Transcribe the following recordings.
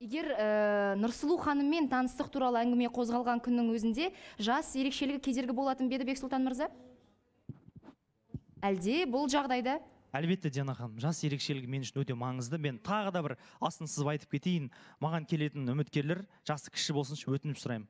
Егер Нұрсұлу ханыммен таныстық туралы әңгіме қозғалған күннің өзінде жас ерекшелігі кедергі болатын беді Бексұлтан мырза? Әлде бұл жағдайда? Әлбетте Диана ханым, жас ерекшелігі мен үшін өте маңызды. Мен тағы да бір асын сызып айтып кетейін. Маған келетін үміткерлер жасы кіші болсыншы, өтініп сұраймын.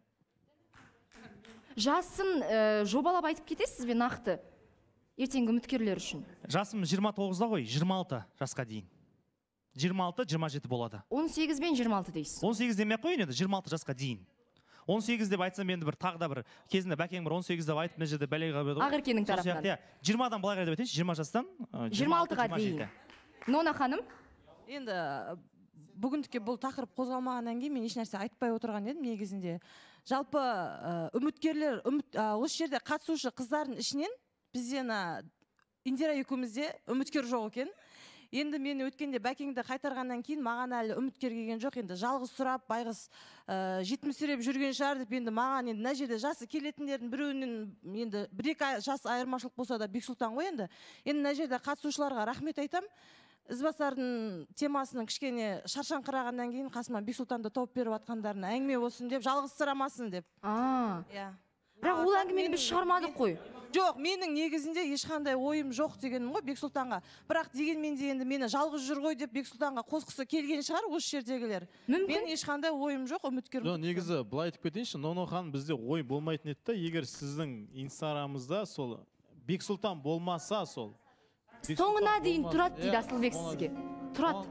Жасын жобалап айтып кетесіз бе нақты? Ертеңгі үміткерлер үшін. Жасым 29-да ғой, 26 жасқа дейін. 26-27 болады. 18 бен 26 дейсіз. 18 демей қойын еді, 26 жасқа дейін. 18 деп айтсам енді бір тағы да бір кезінде бәкең бір 18 деп айтып, мына жерде бәлеға беді ғой. Ақеркенің тарапынан. 20-дан былай қарай деп айтайыншы, 20 жастан 26-ға дейін. Нона ханым? Енді бүгіндікке бұл тақырып қозғалмағаннан кейін мен ешнәрсе айтпай отырған едім негізінде. Жалпы үміткерлер, осы жерде қатысушы қыздардың ішінен бізден Индира екеумізде үміткер жоқ екен. Енді мен өткенде бәкеңді қайтарғаннан кейін маған әлі үміткер келген жоқ. Енді жалғыз сұрап, байғыз жетімсіреп жүрген шығар деп, енді маған енді мына жерде жасы келетіндердің біреуінен енді 1-2 жас айырмашылық болса да Бексұлтан ғой енді. Енді мына жерде қатысушыларға рахмет айтам. Ізбасардың темасының кішкене шаршаңқырағаннан кейін қасыма Бексұлтанды тауып беріп атқандарына әңгіме болсын деп, жалғыз сұрамасын деп. Бірақ ол әңгімені біз шығармадық қой. Жоқ, менің негізінде ешқандай ойым жоқ дегенім ғой Бексұлтанға. Бірақ дегенмен де енді мені жалғыз жүр ғой деп Бексұлтанға қосқысы келген шығар осы жердегілер. Мен ешқандай ойым жоқ, үміткер. Негізі былай айтып кетейінші, Ноно ханым бізде ой болмайтын еді. Егер сіздің инстаграмыңызда сол Бексұлтан болмаса, сол соңына дейін тұрады дейді Асылбек сізге. Тұрады.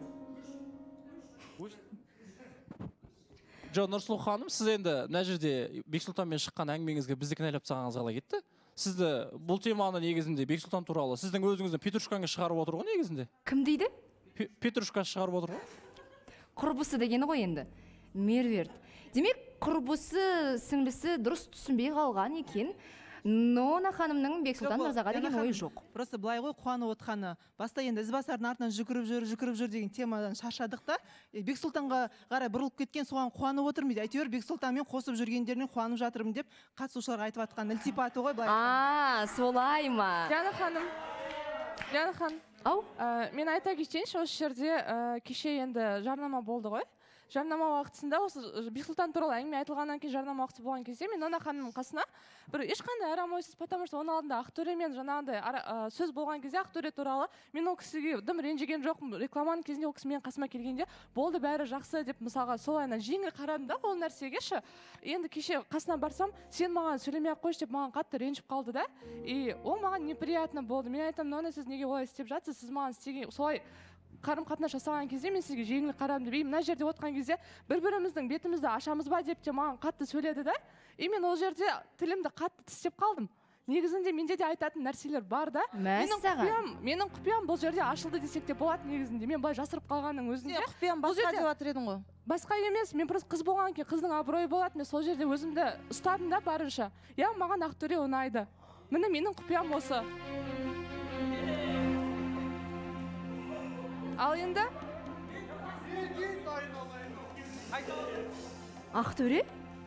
Жо, Нұрсұлу ханым, сіз енді мына жерде Бексұлтанмен шыққан әңгімеңізге бізді кінәлап тастағаныңыз қалай кетті? Сізді бұл теманы негізінде Бексұлтан туралы сіздің өзіңіздің Петрушкаңа шығарып отыр ғой негізінде? Кім дейді? Петрушка шығарып отыр ғой. Құрбысы дегені ғой енді. Меруерт. Демек, құрбысы, сіңлісі дұрыс түсінбей қалған екен. Нона ханымның Бексұлтан мырзаға деген ойы жоқ. Просто былай ғой, қуанып отқаны. Баста енді ізбасардың артынан жүгіріп жүр деген темадан шаршадық та, Бексұлтанға қарай бұрылып кеткен, соған қуанып отырмын дейді. Әйтеуір Бексұлтанмен қосып жүргендерінен қуанып жатырмын деп қатысушыларға айтып жатқан ілтипаты ғой былай. Солай ма? Диана ханым. Мен айта кетейінші, осы жерде кеше енді жарнама болды ғой. Жарнама уақытысында осы Бексұлтан туралы әңгіме айтылғаннан кейін жарнама уақыты болған кезде мен Нона ханымның қасына бір ешқандай арам ойсыз, потому что оның алдында Ақтөремен жаңағындай сөз болған кезде Ақтөре туралы мен ол кісіге дым ренжіген жоқпын. Рекламаның кезінде ол кісі менің қасыма келгенде болды бәрі жақсы деп мысалға солайынан жеңіл қарадым да ол нәрсеге ше. Енді кеше қасына барсам, сен маған сөйлемей ақ қойшы деп маған қатты ренжіп қалды да. И ол маған неприятно болды. Мен айтамын, Нона, сіз неге олай істеп жатсыз? Сіз маған істеген солай қарым-қатынас жасаған кезде мен сізге жеңіл қарадым деп, мына жерде отқан кезде бір-біріміздің бетімізді ашамыз ба деп те маған қатты сөйледі да. И мен ол жерде тілімді қатты тістеп қалдым. Негізінде менде де айтатын нәрселер бар да. Менің құпиям бұл жерде ашылды десек те болады негізінде. Мен былай жасырып қалғанның өзінде. Құпиям басқа деп жатыр едің ғой. Басқа емес, мен просто қыз болған кейін қыздың абыройы болады. Мен сол жерде өзімді ұстадым да барынша. Я маған Ақтөре ұнайды. Міне менің құпиям осы. Ал енді Ақтөре?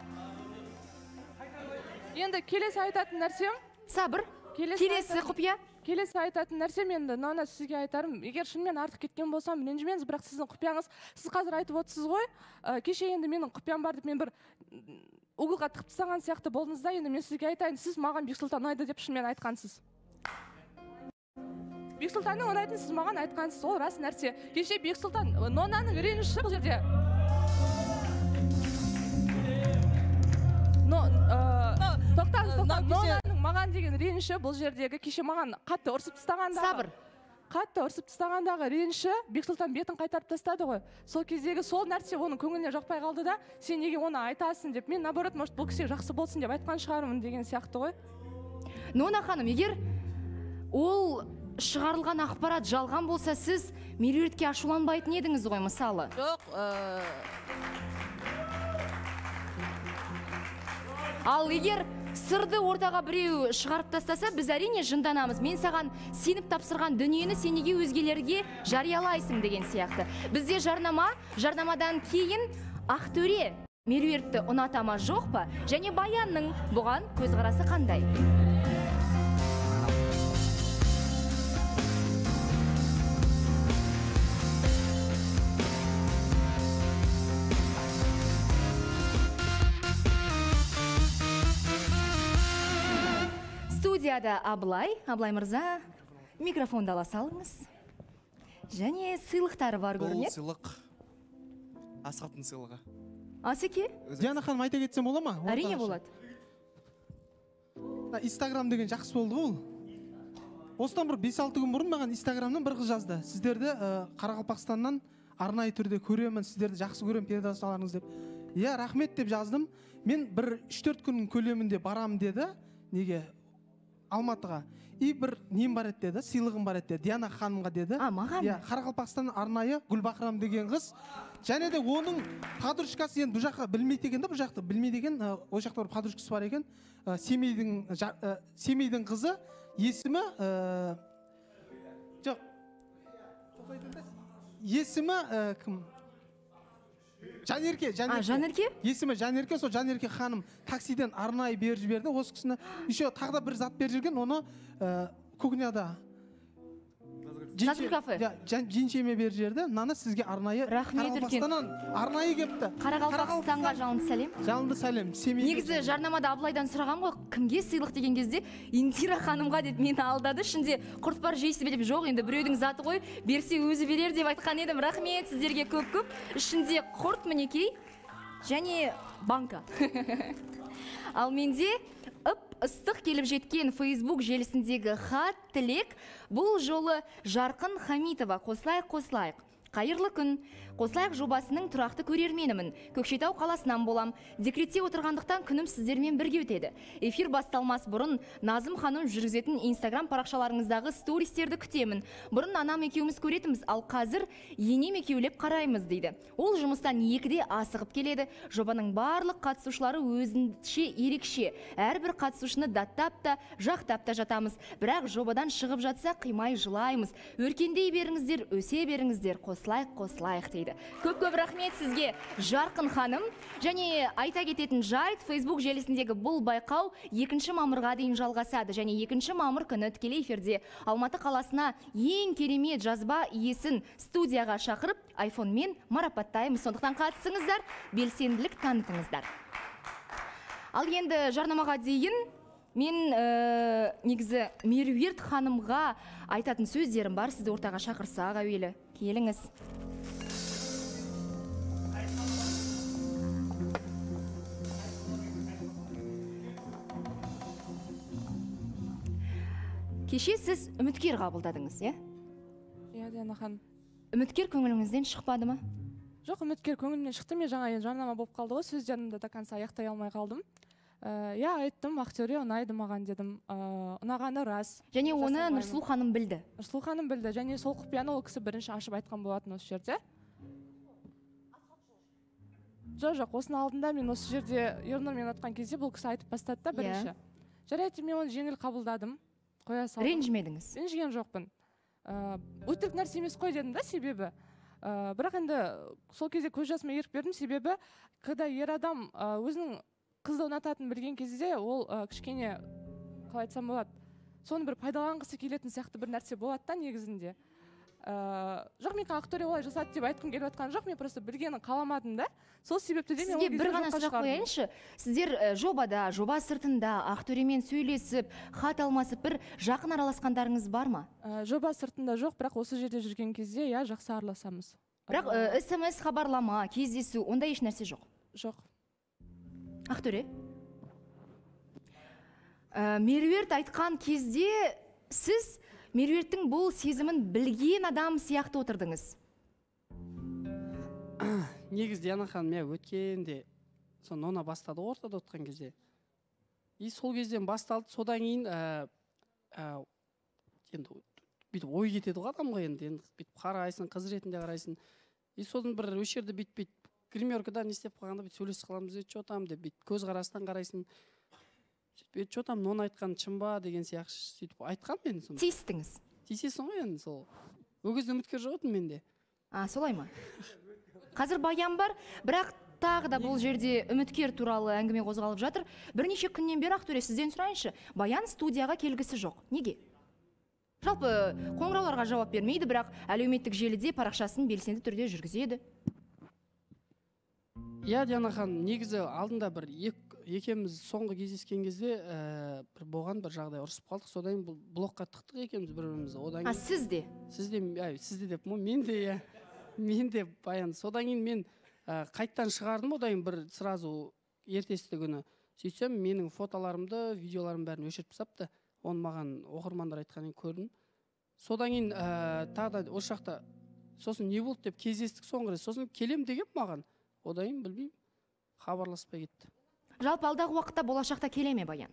Енді келесі айтатын нәрсем сабыр. Келесі құпия. Келесі айтатын нәрсем енді Нона сізге айтарым. Егер шынымен артық кеткен болсам, ренжімеңіз, бірақ сіздің құпияңыз, сіз қазір айтып отырсыз ғой, кеше енді менің құпиям бар деп мен бір угылға тығып тастаған сияқты болдыңыз да, енді мен сізге айтайын, сіз маған Бексұлтан ұнайды деп шынымен айтқансыз. Бексұлтанның ұнайтын сіз маған айтқансыз, ол рас нәрсе. Кеше Бексұлтан, Нонаның реніші бұл жерде. Тоқтаңыз, Нонаның маған деген реніші бұл жердегі кеше маған қатты ұрсып тастағандағы. Сабыр. Қатты ұрсып тастағандағы реніші Бексұлтан бетін қайтарып тастады ғой. Сол кездегі сол нәрсе оның көңіліне жақпай қалды да, сен неге оны айтасың деп, мен наоборот, может, бұл кісі жақсы болсын деп айтқан шығармын деген сияқты ғой. Нона ханым, егер ол шығарылған ақпарат жалған болса, сіз Меруертке ашуланбайтын едіңіз ғой, мысалы? Жоқ. Ал егер сырды ортаға біреу шығарып тастаса, біз әрине жынданамыз. Мен саған сеніп тапсырған дүниені сен неге өзгелерге жариялайсың деген сияқты. Бізде жарнамадан кейін Ақтөре Меруертті ұната ма жоқ па? Және Баянның бұған көзқарасы қандай? студияда Аблай мырза, микрофонды ала салыңыз. Және сыйлықтары бар Бұл көрінеді. сыйлық Асхаттың сыйлығы. Асеке? Диана ханым айта кетсем бола ма? Әрине болады. Инстаграм деген жақсы болды ғой ол. Осыдан бір 5-6 күн бұрын маған Инстаграмнан бір қыз жазды. Сіздерді Қарақалпақстаннан арнайы түрде көремін, сіздерді жақсы көремін передачаларыңыз деп. Иә, рахмет деп жаздым. Мен бір 3-4 күннің көлемінде барамын деді. Неге? Алматыға. И бір нем бар еді деді, сыйлығым бар еді деді, Диана ханымға деді. Маған? Иә, Қарақалпақстан арнайы Гүлбақырам деген қыз. Және де оның подружкасы енді бұл жаққа білмейді екен да, бұл жақты білмейді екен, ол жақта бір подружкасы бар екен. Семейдің қызы, есімі жоқ. Есімі кім? Жанерке. Жанерке? Есімі Жанерке, сол Жанерке ханым таксиден арнайы беріп жіберді. Осы кісіні еще тағы да бір зат беріп жүрген, оны кухняда Назгүл кафе. Жинчеме беріп жіберді. Мынаны сізге арнайы Қарақалпақстаннан арнайы кепті. Қарақалпақстанға жалынды сәлем. Жалынды сәлем. Негізі жарнамада Аблайдан сұраған ғой, кімге сыйлық деген кезде Индира ханымға деп мені алдады. Ішінде құрт бар жейсі бе деп, жоқ, енді біреудің заты ғой, берсе өзі берер деп айтқан едім. Рахмет сіздерге көп-көп. Ішінде құрт мінекей және банка. Ал менде ыстық келіп жеткен Facebook желісіндегі хат тілек. Бұл жолы Жарқын Хамитова. Қосылайық. Қайырлы күн. Қосылайық жобасының тұрақты көрерменімін. Көкшетау қаласынан болам. Декретте отырғандықтан күнім сіздермен бірге өтеді. Эфир басталмас бұрын Назым ханым жүргізетін Instagram парақшаларыңыздағы стористерді күтемін. Бұрын анам екеуміз көретіміз, ал қазір енем екеулеп қараймыз дейді. Ол жұмыстан 2-де асығып келеді. Жобаның барлық қатысушылары өзінше ерекше. Әрбір қатысушыны даттап та, жақтап та жатамыз. Бірақ жобадан шығып жатса қимай жылаймыз. Өркендей беріңіздер, өсе беріңіздер. Қосылайық дейді. Көп-көп рахмет сізге, Жарқын ханым. Және айта кететін жайт, Facebook желісіндегі бұл байқау 2 мамырға дейін жалғасады. Және 2 мамыр күні тікелей эфирде Алматы қаласына ең керемет жазба иесін студияға шақырып, айфонмен марапаттаймыз. Сондықтан қатысыңыздар, белсенділік танытыңыздар. Ал енді жарнамаға дейін мен негізі Меруерт ханымға айтатын сөздерім бар. Сізді ортаға шақырсақ әуелі. Келіңіз. Кеше сіз үміткер қабылдадыңыз, е? Иә, Диана ханым. Үміткер көңіліңізден шықпады ма? Жоқ, үміткер көңілімнен шықты. Мен жаңа жарнама болып қалды ғой, сөздерімді до конца аяқтай алмай қалдым. Иә, айттым, актері ұнайды маған дедім. Ұнағаны рас. Және оны Нұрсұлу ханым білді. Нұрсұлу ханым білді. Және сол құпияны ол кісі бірінші ашып айтқан болатын осы жерде. Жоқ, осының алдында мен осы жерде Ернұрмен отқан кезде бұл кісі айтып бастады да бірінші. Жарайды, мен оны жеңіл қабылдадым. Қоя салдым. Ренжімедіңіз? Ренжіген жоқпын. Өтірік нәрсе емес қой дедім да, себебі. Бірақ енді сол кезде көз жасыма ерік бердім, себебі когда ер адам өзінің қызды ұнататын білген кезде ол кішкене, қалай айтсам болады, соны бір пайдаланғысы келетін сияқты бір нәрсе болады да негізінде. Жоқ, мен актер олай жасады деп айтқым келіп жатқан жоқ, мен просто білгенін қаламадым да. Сол себепті де мен сізге бір ғана сұрақ қояйыншы. Сіздер жобада, жоба сыртында актермен сөйлесіп, хат алмасып, бір жақын араласқандарыңыз бар ма? Жоба сыртында жоқ, бірақ осы жерде жүрген кезде я жақсы араласамыз. Бірақ SMS хабарлама, кездесу, онда еш нәрсе жоқ? Жоқ. Актере? Меруерт айтқан кезде сіз Меруерттің бұл сезімін білген адам сияқты отырдыңыз. Негіз Диана ханым, мен өткенде соны ona бастады ортада отқан кезде. И сол кезден басталды, содан кейін енді бүйтіп ой кетеді ғой адамға, енді бүйтіп қарайсың, қыз ретінде қарайсың. И содан бір өш жерде бүйтіп гримеркада не істеп қалғанда бүйтіп сөйлесіп қаламыз, че там деп бүйтіп көз қарасынан қарайсың. Че там, оны айтқан шын ба деген сияқты сөйтіп айтқан мен соны. Тиістіңіз? Тиісесің ғой енді сол. Ол кезде үміткер жоқпын менде. Солай ма? Қазір баян бар, бірақ тағы да бұл жерде үміткер туралы әңгіме қозғалып жатыр. Бірнеше күннен бері Ақтөре, сізден сұрайыншы, баян студияға келгісі жоқ. Неге? Жалпы қоңырауларға жауап бермейді, бірақ әлеуметтік желіде парақшасын белсенді түрде жүргізеді. Иә, Диана ханым, негізі алдында бір екеуміз соңғы кездескен кезде бір болған бір жағдай ұрысып қалдық, содан бұл блокқа тықтық екеуміз бір-бірімізді. Одан кейін сізде деп, мен де мен де баян. Содан кейін мен қайттан шығардым, одан кейін бір сразу ертесі күні. Сөйтсем менің фотоларымды, видеоларым бәрін өшіріп тастапты. Оны маған оқырмандар айтқанын көрдім. Содан кейін тағы да осы жақта сосын не болды деп кездестік соңғы рет. Сосын келем деген маған. Одан кейін білмеймін, хабарласпай кетті. Жалпы алдағы уақытта болашақта келе ме Баян?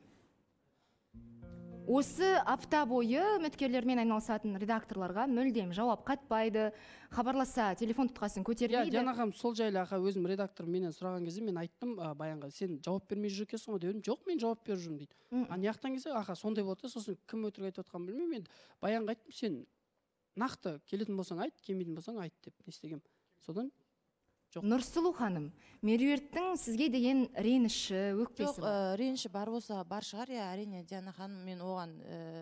Осы апта бойы үміткерлермен айналысатын редакторларға мүлдем жауап қатпайды, хабарласа телефон тұтқасын көтермейді. Диана ханым, сол жайлы аға өзім редактор менен сұраған кезде мен айттым Баянға, сен жауап бермей жүр екенсің ғой дедім. Жоқ, мен жауап беріп жүрмін дейді. Аяқтан келсе аға сондай болды, сосын кім өтірік айтып отқанын білмеймін. Енді Баянға айттым, сен нақты келетін болсаң айт, келмейтін болсаң айт деп не істегем. Содан Нұрсұлу ханым, Меруерттің сізге деген реніші, өкпесі бар? Жоқ, реніші бар болса бар шығар, әрине Диана ханым, мен оған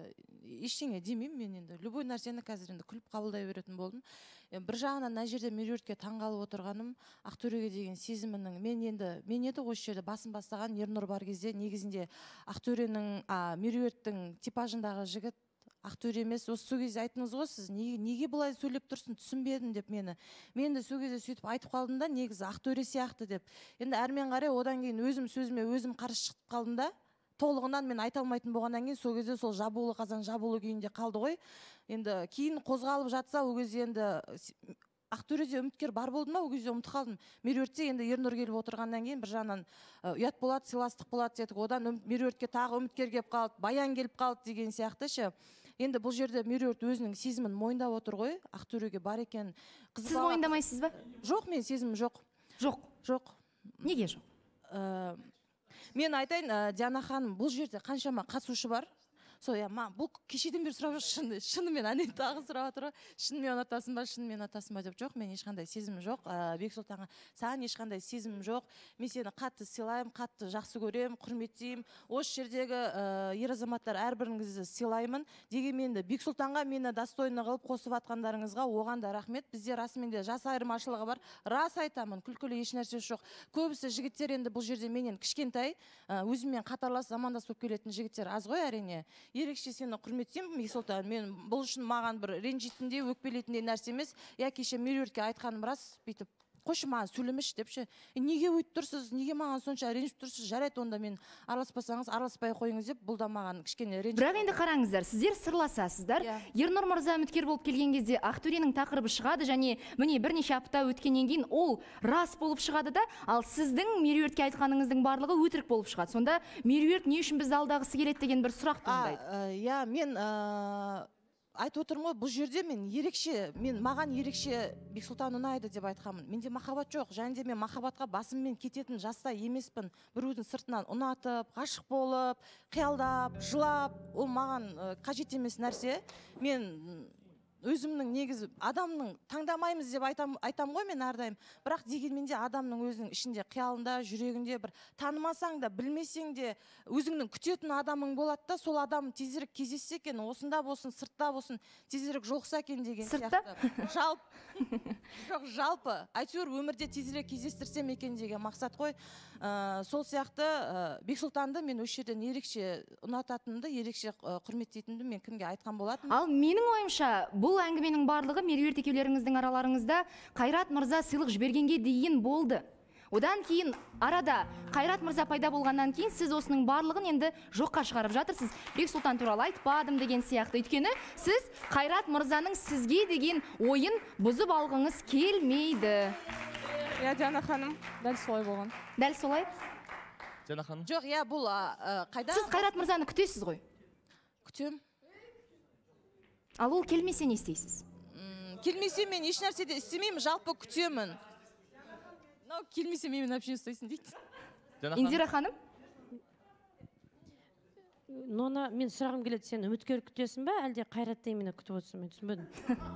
ештеңе демеймін, мен енді любой нәрсені қазір енді күліп қабылдай беретін болдым. Бір жағынан мына жерде Меруертке таңғалып отырғаным, Ақтөреге деген сезімінің, мен еді осы жерде басын бастаған Ернұр бар кезде негізінде Ақтөренің, Меруерттің типажындағы жігіт Ақтөре емес, осы сол кезде айттыңыз ғой сіз, неге бұлай сөйлеп тұрсың, түсінбедім деп мені. Мен де сол кезде сөйтіп айтып қалдым да, негізі Ақтөре сияқты деп. Енді әрмен қарай одан кейін өзім сөзіме өзім қарсы шығып қалдым да, толығынан мен айта алмайтын болғаннан кейін сол кезде сол жабулы қазан жабулы күйінде қалды ғой. Енді кейін қозғалып жатса, ол кезде енді Ақтөреде үміткер бар болды ма, ол кезде ұмытып қалдым. Меруертте енді Ернұр келіп отырғаннан кейін бір жағынан ұят болады, сыйластық болады дедік. Одан Меруертке тағы үміткер келіп қалды, Баян келіп қалды деген сияқты ше. Енді бұл жерде Меруерт өзінің сезімін мойындап отыр ғой, Ақтөреге бар екен. Сіз мойындамайсыз ба? Жоқ, мен сезімім жоқ. Жоқ. Неге жоқ? Мен айтайын, Диана ханым, бұл жерде қаншама қатысушы бар. Бұл кешеден бері сұрап жүр, шынымен әнен тағы сұрап отыр. Шынымен ұнатасың ба, шынымен ұнатасың ба деп. Жоқ, мен ешқандай сезімім жоқ. Бексұлтанға, саған ешқандай сезімім жоқ. Мен сені қатты сыйлаймын, қатты жақсы көрем, құрметтеймін. Осы жердегі ер азаматтар әрбіріңізді сыйлаймын. Дегенмен де Бексұлтанға мені достойны қылып қосып атқандарыңызға оған да рахмет. Бізде расымен де жас айырмашылығы бар. Рас айтамын, күлкілі еш нәрсе жоқ. Көбісі жігіттер енді бұл жерде менен кішкентай, өзіммен қатарлас замандас болып келетін жігіттер аз ғой әрине. Ерекше сені құрметтеймін, Бексұлтан. Мен бұл үшін маған бір ренжитіндей, өкпелейтіндей нәрсе емес. Кеше Меруертке айтқаным рас, бүйтіп, қойшы маған сөйлемеші депші. Неге өйтіп тұрсыз, неге маған сонша ренжіп тұрсыз? Жарайды, онда мен араласпасаңыз, араласпай қойыңыз деп, бұл да маған кішкене ренжіп. Бірақ енді қараңыздар, сіздер сырласасыздар. Ернұр мырза үміткер болып келген кезде Ақтөренің тақырыбы шығады, және міне бірнеше апта өткеннен кейін ол рас болып шығады да, ал сіздің Меруертке айтқаныңыздың барлығы өтірік болып шығады. Сонда Меруерт не үшін бізді алдағысы келеді деген бір сұрақ туындайды. Мен айтып отырмын ғой, бұл жерде маған ерекше Бексұлтан ұнайды деп айтқанмын. Менде махаббат жоқ, және де мен махаббатқа басыммен кететін жаста емеспін. Біреудің сыртынан ұнатып, ғашық болып, қиялдап, жылап, ол маған қажет емес нәрсе. Мен өзімнің негізі адамның таңдамаймыз деп айтам ғой мен әрдайым. Бірақ дегенмен де адамның өзінің ішінде, қиялында, жүрегінде бір танымасаң да, білмесең де өзіңнің күтетін адамың болады да, сол адам тезірек кездессе екен, осында болсын, сыртта болсын, тезірек жолықса екен деген сияқты. Жалпы, әйтеуір өмірде тезірек кездестірсем екен деген мақсат қой. Сол сияқты Бексұлтанды мен осы жерден ерекше ұнататынымды, ерекше құрметтейтінімді мен кімге айтқан болатын. Ал менің ойымша, бұл әңгіменің барлығы Меруерт екеулеріңіздің араларыңызда Қайрат мырза сыйлық жібергенге дейін болды. Одан кейін арада Қайрат мырза пайда болғаннан кейін сіз осының барлығын енді жоққа шығарып жатырсыз. Бексұлтан туралы айтпадым деген сияқты. Өйткені сіз Қайрат мырзаның сізге деген ойын бұзып алғыңыз келмейді. Диана ханым, дәл солай болған. Дәл солай? Диана ханым. Жоқ, бұл қайда? Сіз Қайрат мырзаны күтесіз ғой? Күтем. Ал ол келмесе не істейсіз? Келмесе мен еш нәрсе де істемеймін, жалпы күтемін. Келмесе мен вообще істейсің дейді. Индира ханым? Нона, мен сұрағым келеді, сен үміткер күтесің бе, әлде Қайратты именно күтіп отырсың, мен түсінбедім.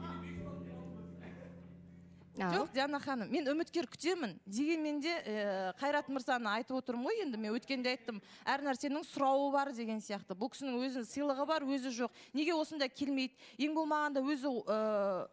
Жоқ, Диана ханым, мен үміткер күтемін. Дегенмен де Қайрат мырзаны айтып отырмын ғой, енді мен өткенде айттым, әр нәрсенің сұрауы бар деген сияқты. Бұл кісінің өзінің сыйлығы бар, өзі жоқ. Неге осында келмейді? Ең болмағанда өзі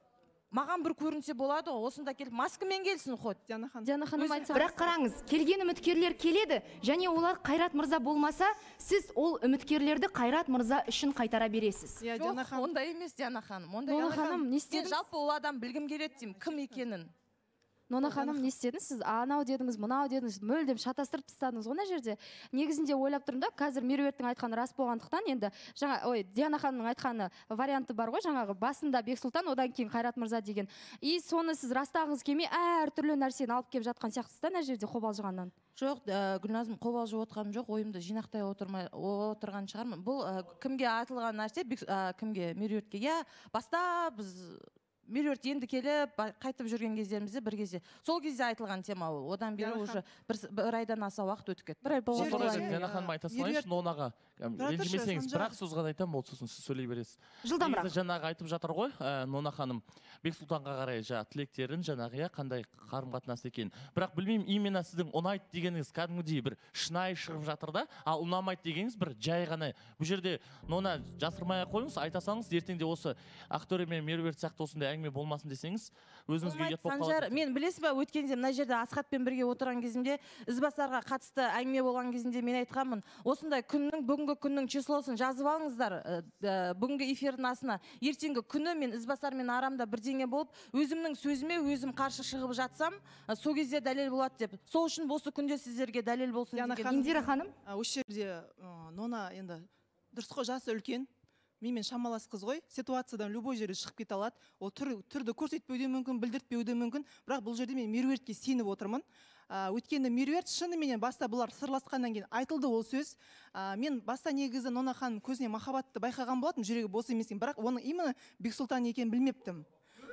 маған бір көрінсе болады ғой, осында келіп маскамен келсін хоть. Диана ханым айтса. Бірақ қараңыз, келген үміткерлер келеді, және олар Қайрат мырза болмаса, сіз ол үміткерлерді Қайрат мырза үшін қайтара бересіз. Жоқ, ондай емес Диана ханым. Ондай ханым, не істедіңіз? Мен жалпы ол адам білгім келеді деймін, кім екенін. Нона ханым, не істедіңіз? Сіз анау дедіңіз, мынау дедіңіз, мүлдем шатастырып тастадыңыз ғой мына жерде. Негізінде ойлап тұрмын да, қазір Меруерттің айтқаны рас болғандықтан, енді Диана ханымның айтқаны варианты бар ғой, жаңағы басында Бексұлтан, одан кейін Қайрат мырза деген. И соны сіз растағыңыз келмей, әртүрлі нәрсені алып келіп жатқан сияқтысыз да мына жерде қобалжығаннан. Жоқ, Гүлназым, қобалжып отырғаным жоқ, ойымды жинақтай отырған шығармын. Бұл кімге айтылған нәрсе, кімге, Меруертке. Я баста біз Меруерт енді келіп, қайтып жүрген кездерімізде бір кезде. Сол кезде айтылған тема ол. Одан бері уже бір айдан аса уақыт өтіп кетті. Бір ай болды. Диана ханым айта салайыншы, Нонаға ренжімесеңіз, бірақ сөз ғана айтамын, ол сосын сіз сөйлей бересіз. Жылдамырақ. Жаңағы айтып жатыр ғой, Нона ханым Бексұлтанға қарай тілектерін, жаңағы қандай қарым-қатынас екенін. Бірақ білмеймін, именно сіздің ұнайды дегеніңіз кәдімгідей бір шынайы шығып жатыр да, ал ұнамайды дегеніңіз бір жай ғана. Бұл жерде Нона жасырмай қойыңыз, айта салыңыз, ертеңде осы Ақтөре мен Меруерт сияқты осындай әңгіме болмасын десеңіз, өзіңізге ұят болып қалады. Мен білесіз ба, өткенде мына жерде Асхатпен бірге отырған кезімде, Ізбасарға қатысты әңгіме болған кезінде мен айтқанмын, осындай күннің, бүгінгі күннің числосын жазып алыңыздар, бүгінгі эфирдің астына. Ертеңгі күні мен Ізбасармен арамда бірдеңе болып, өзімнің сөзіме өзім қарсы шығып жатсам, сол кезде дәлел болады деп. Сол үшін осы күнде сіздерге дәлел болсын деген. Индира ханым, осы жерде Нона енді дұрыс қой, жасы үлкен. Менімен шамалас қыз ғой, ситуациядан любой жерде шығып кете алады. Ол түрді көрсетпеуде мүмкін, білдіртпеуде мүмкін. Бірақ бұл жерде мен Меруертке сеніп отырмын. Өйткені Меруерт шынымен баста бұлар сырласқаннан кейін айтылды ол сөз. Мен баста негізі Нона ханым көзіне махаббатты байқаған болатым, жүрегі бос емес екен. Бірақ оның именно Бексұлтан екенін білмептім.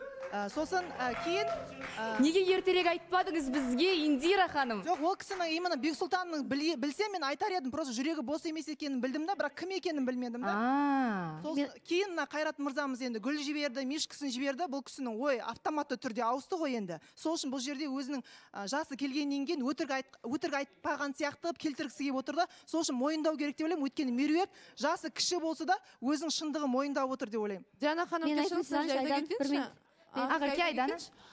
Сосын кейін неге ертерек айтпадыңыз бізге, Индира ханым? Жоқ, ол кісінің именно Бексұлтанның білсем мен айтар едім, просто жүрегі бос емес екенін білдім да, бірақ кім екенін білмедім да. Кейін Қайрат мырзамыз енді гүл жіберді, мишкасын жіберді, бұл кісінің ой автоматты түрде ауысты ғой енді. Сол үшін бұл жерде өзінің жасы келгеннен кейін өтірік айтпаған сияқты келтіргісі келіп отырды. Сол үшін мойындау керек деп ойлаймын, өйткені Меруерт жасы кіші болса да өзінің шындығын мойындап отыр деп ойлаймын. Диана ханым, Ағырке Айдана.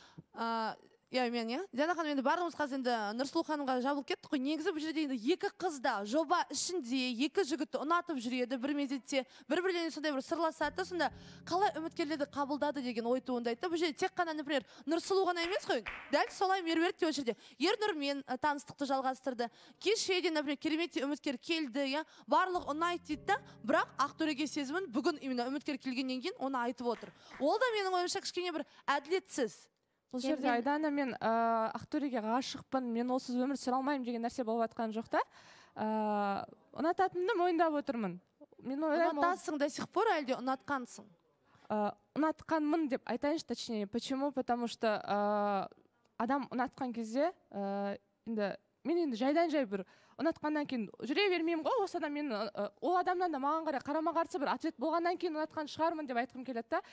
Диана ханым, енді барымыз қазір енді Нұрсұлу ханымға жабылып кеттік қой. Негізі бұл жерде енді екі қызда жоба ішінде екі жігітті ұнатып жүреді, бір мезетте бір-бірлеріне сондай бір сырласады, сонда қалай үміткерлерді қабылдады деген ой туындайды. Бұл жерде тек қана, например, Нұрсұлу ғана емес қой, дәл солай Меруерт те ол жерде Ернұрмен таныстықты жалғастырды. Кеше де, например, керемет үміткер келді, барлық ұнайды дейді да, бірақ Ақтөреге сезімін бүгін именно үміткер келгеннен кейін оны айтып отыр. Ол да менің ойымша кішкене бір әділетсіз. Бұл жерде Айдана, мен Ақтөреге ғашықпын, мен олсыз өмір сүре алмаймын деген нәрсе болып жатқан жоқ та. Ұнататынымды мойындап отырмын. Ұнатасың до сих пор әлде ұнатқансың? Ұнатқанмын деп айтайыншы, точнее. Почему? Потому что адам ұнатқан кезде, мен енді жайдан жай бір ұнатқаннан кейін жүре бермеймін ғой, осы адам мен ол адамнан да маған қарай қарама-қарсы бір ответ болғаннан кейін ұнатқан шығармын деп айтқым келеді та.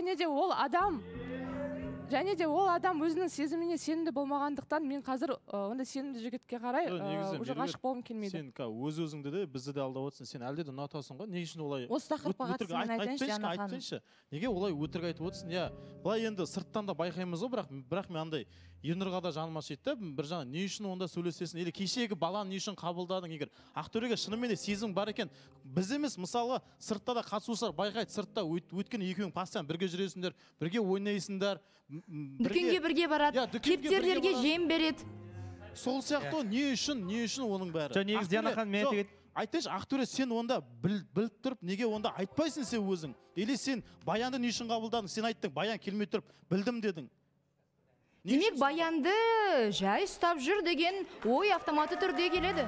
Және де ол адам өзінің сезіміне сенімді болмағандықтан мен қазір онда сенімді жігітке қарай уже ғашық болғым келмейді. Сен өз-өзіңді де бізді де алдап отырсың. Сен әлде де ұнатасың ғой. Не үшін олай? Осы тақырыпқа қатысты мен айтайыншы. Неге олай өтірік айтып отырсың? Я, былай енді сырттан да байқаймыз ғой, бірақ мен андай Ернұрға да жаныма жетті. Бір жаңа не үшін онда сөйлесесің? Или кешегі баланы не үшін қабылдадың? Егер Ақтөреге шынымен де сезім бар екен, біз емес, мысалы, сыртта да қатысушылар байқайды, сыртта өйткені екеуің постоянно бірге жүресіңдер, бірге ойнайсыңдар, дүкенге бірге барады, кептерлерге жем береді. Сол сияқты не үшін оның бәрі? Негізі Диана ханым, мен айтайыншы, Ақтөре, сен онда біліп тұрып, неге онда айтпайсың сен өзің? Или сен Баянды не үшін қабылдадың? Сен айттың, Баян келмей тұрып, білдім дедің. Демек, Баянды жай ұстап жүр деген ой автоматты түрде келеді.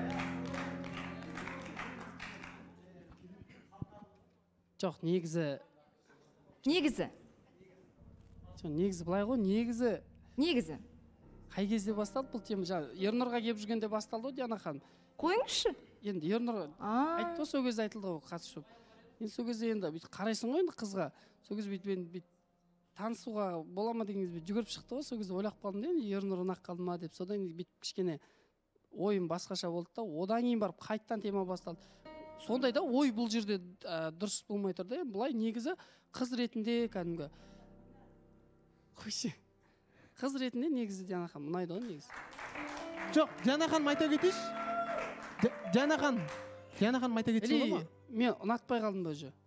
Жоқ, негізі былай ғой, негізі қай кезде басталды бұл тема? Ернұрға келіп жүргенде басталды ғой, Диана ханым. Қойыңызшы. Енді Ернұр айтты, сол кезде айтылды ғой, қатысып. Енді сол кезде енді қарайсың ғой енді қызға. Сол кезде бүйтіп танысуға бола ма деген кезде жүгіріп шықты ғой, сол кезде ойлап қалдым да, Ернұр ұнап қалды ма деп. Содан бүйтіп кішкене ойым басқаша болды да, одан кейін барып қайттан тема басталды. Сондай да ой бұл жерде дұрыс болмай тұр да. Бұлай негізі қыз ретінде кәдімгі қойшы. Қыз ретінде негізі Диана ханым ұнайды ғой негізі. Жоқ, Диана ханым айта кетейінші. Диана ханым айта кетсе болады ма? Мен ұнатпай қалдым ба уже.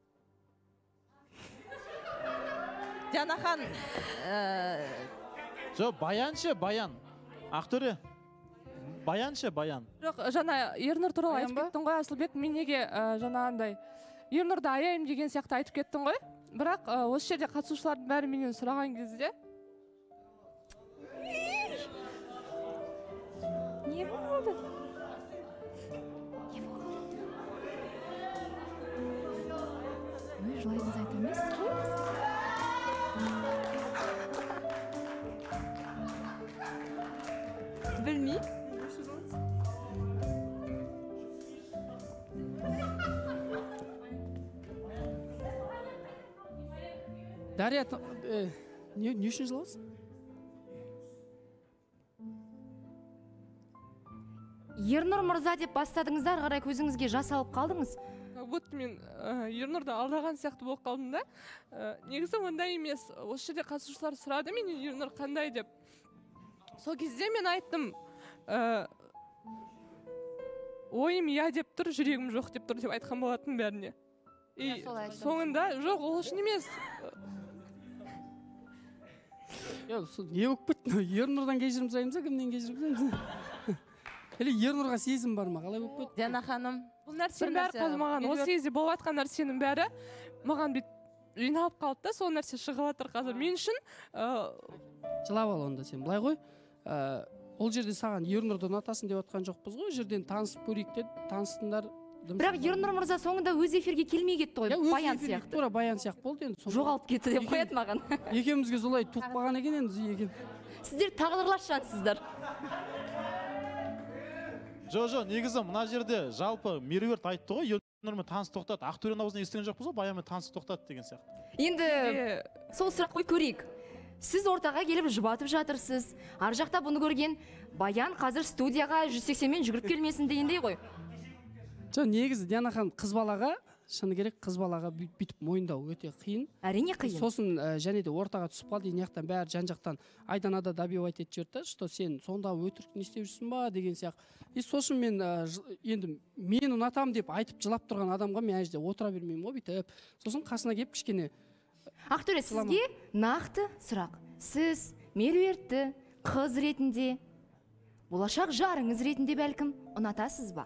Диана ханым Жоқ, Баян. Ақтөре. Баян. Жоқ, жаңа Ернұр туралы айтып кеттің ғой, Асылбек. Мен неге жаңағындай Ернұрды аяйым деген сияқты айтып кеттің ғой. Бірақ осы жерде қатысушылардың бәрі менен сұраған кезде Не болды? Ой, жылайтыныңыз айта алмайсыз ғой? Білмеймін. Дарья, не үшін жыласың? Ернұр мырза деп бастадыңыздар, қарай көзіңізге жас алып қалдыңыз. Как будто мен Ернұрды алдаған сияқты болып қалдым да. Негізі ондай емес. Осы жерде қатысушылар сұрады менен Ернұр қандай деп. Сол кезде мен айттым, ойым я деп тұр, жүрегім жоқ деп тұр деп айтқан болатын бәріне. И соңында жоқ, ол үшін емес. Не болып кетті? Ернұрдан кешірім сұраймыз, кімнен кешірім сұраймыз? Или Ернұрға сезім бар ма? Қалай болып кетті? Диана ханым, бұл нәрсенің бәрі қалмаған. Осы кезде болып жатқан нәрсенің бәрі маған бүйтіп жиналып қалды да, сол нәрсе шығып жатыр қазір. Мен үшін жылап ал онда сен. Былай ғой, ол жерде саған Ернұрды ұнатасың деп отқан жоқпыз ғой. Жерден танысып көрейік деді, таныстыңдар. Бірақ Ернұр мырза соңында өз эфирге келмей кетті ғой, Баян сияқты. Тура Баян сияқты болды енді. Жоғалып кетті деп қояды маған. Екеумізге солай туып қалған екен енді. Сіздер тағдырлас жансыздар. Жоқ, негізі мына жерде жалпы Меруерт айтты ғой, Ернұрмен таныс тоқтады. Ақтөренің аузынан естіген жоқпыз ғой, Баянмен таныс тоқтады деген сияқты. Енді сол сұрақ қой көрейік. Сіз ортаға келіп жұбатып жатырсыз. Ар жақта бұны көрген Баян қазір студияға 180-мен жүгіріп келмесін дегендей ғой. Жоқ, негізі Диана ханым қыз балаға, шыны керек қыз балаға бүйтіп мойындау өте қиын. Әрине қиын. Сосын және де ортаға түсіп қалды, аяқтан бәрі жан-жақтан айданада добивать етіп жүрді, что сен сонда өтірік не істеп жүрсің ба деген сияқты. И сосын мен енді мен ұнатам деп айтып жылап тұрған адамға мен әжде отыра бермеймін ғой бүйтіп. Сосын қасына келіп кішкене. Ақтөре, сізге нақты сұрақ. Сіз Меруертті қыз ретінде, болашақ жарыңыз ретінде бәлкім ұнатасыз ба?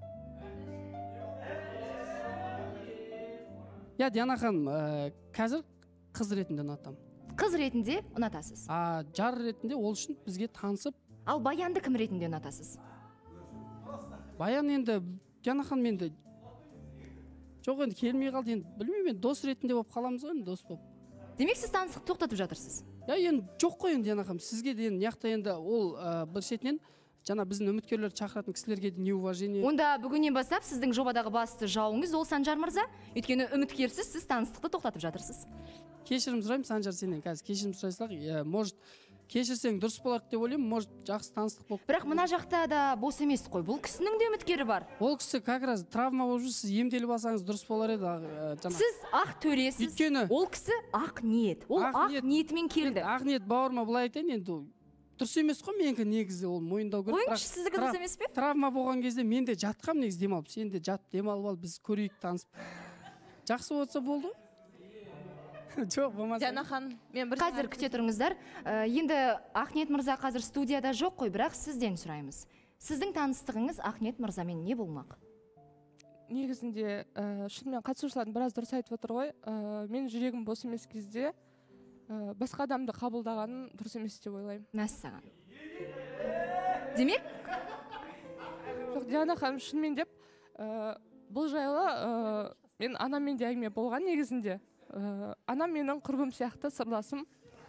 Я Диана ханым, қазір қыз ретінде ұнатам. Қыз ретінде ұнатасыз. Жар ретінде ол үшін бізге танысып. Ал Баянды кім ретінде ұнатасыз? Баян енді, Диана ханым енді, жоқ енді келмей қалды, енді білмеймін, дос ретінде болып қаламыз ғой, дос болып. Демек сіз таныстықты тоқтатып жатырсыз? Енді жоқ қой енді Диана ханым, сізге де енді ол бір шетінен жаңа біздің үміткерлерді шақыратын кісілерге де неуважение. Онда бүгіннен бастап сіздің жобадағы басты жауыңыз ол Санжар мырза. Өйткені үміткерсіз, сіз таныстықты тоқтатып жатырсыз. Кешірім сұраймын Санжар, сенен қазір кешірім сұрайсақ, может кешірсең дұрыс болады деп ойлаймын, может жақсы таныстық болып. Бірақ мына жақта да бос емес қой. Бұл кісінің де үміткері бар. Ол кісі как раз травма болып жүр, сіз емделіп алсаңыз дұрыс болар еді. Сіз ақ төресіз. Ол кісі ақ ниет. Ол ақ ниетімен келді. Ақ ниет бауырыма былай айтайын, енді дұрыс емес қой, менікі негізі ол мойындау керек. Қойыңызшы, сіздікі дұрыс емес пе? Травма болған кезде мен де жатқам негізі демалып, сен де жат демалып ал, біз көрейік, танысып. Жақсы болса болды. Жоқ, болмаса. Диана ханым, мен бір қазір күте тұрыңыздар. Енді Ақниет мырза қазір студияда жоқ қой, бірақ сізден сұраймыз. Сіздің таныстығыңыз Ақниет мырзамен не болмақ? Негізінде шынымен қатысушылардың біраз дұрыс айтып отыр ғой. Мен жүрегім бос емес кезде басқа адамды қабылдағаным дұрыс емес деп ойлаймын. Мәссаған. Демек? Жоқ, Диана ханым, шынымен деп, бұл жайлы мен анаммен де әңгіме болған негізінде. Анам менің құрбым сияқты сырласым.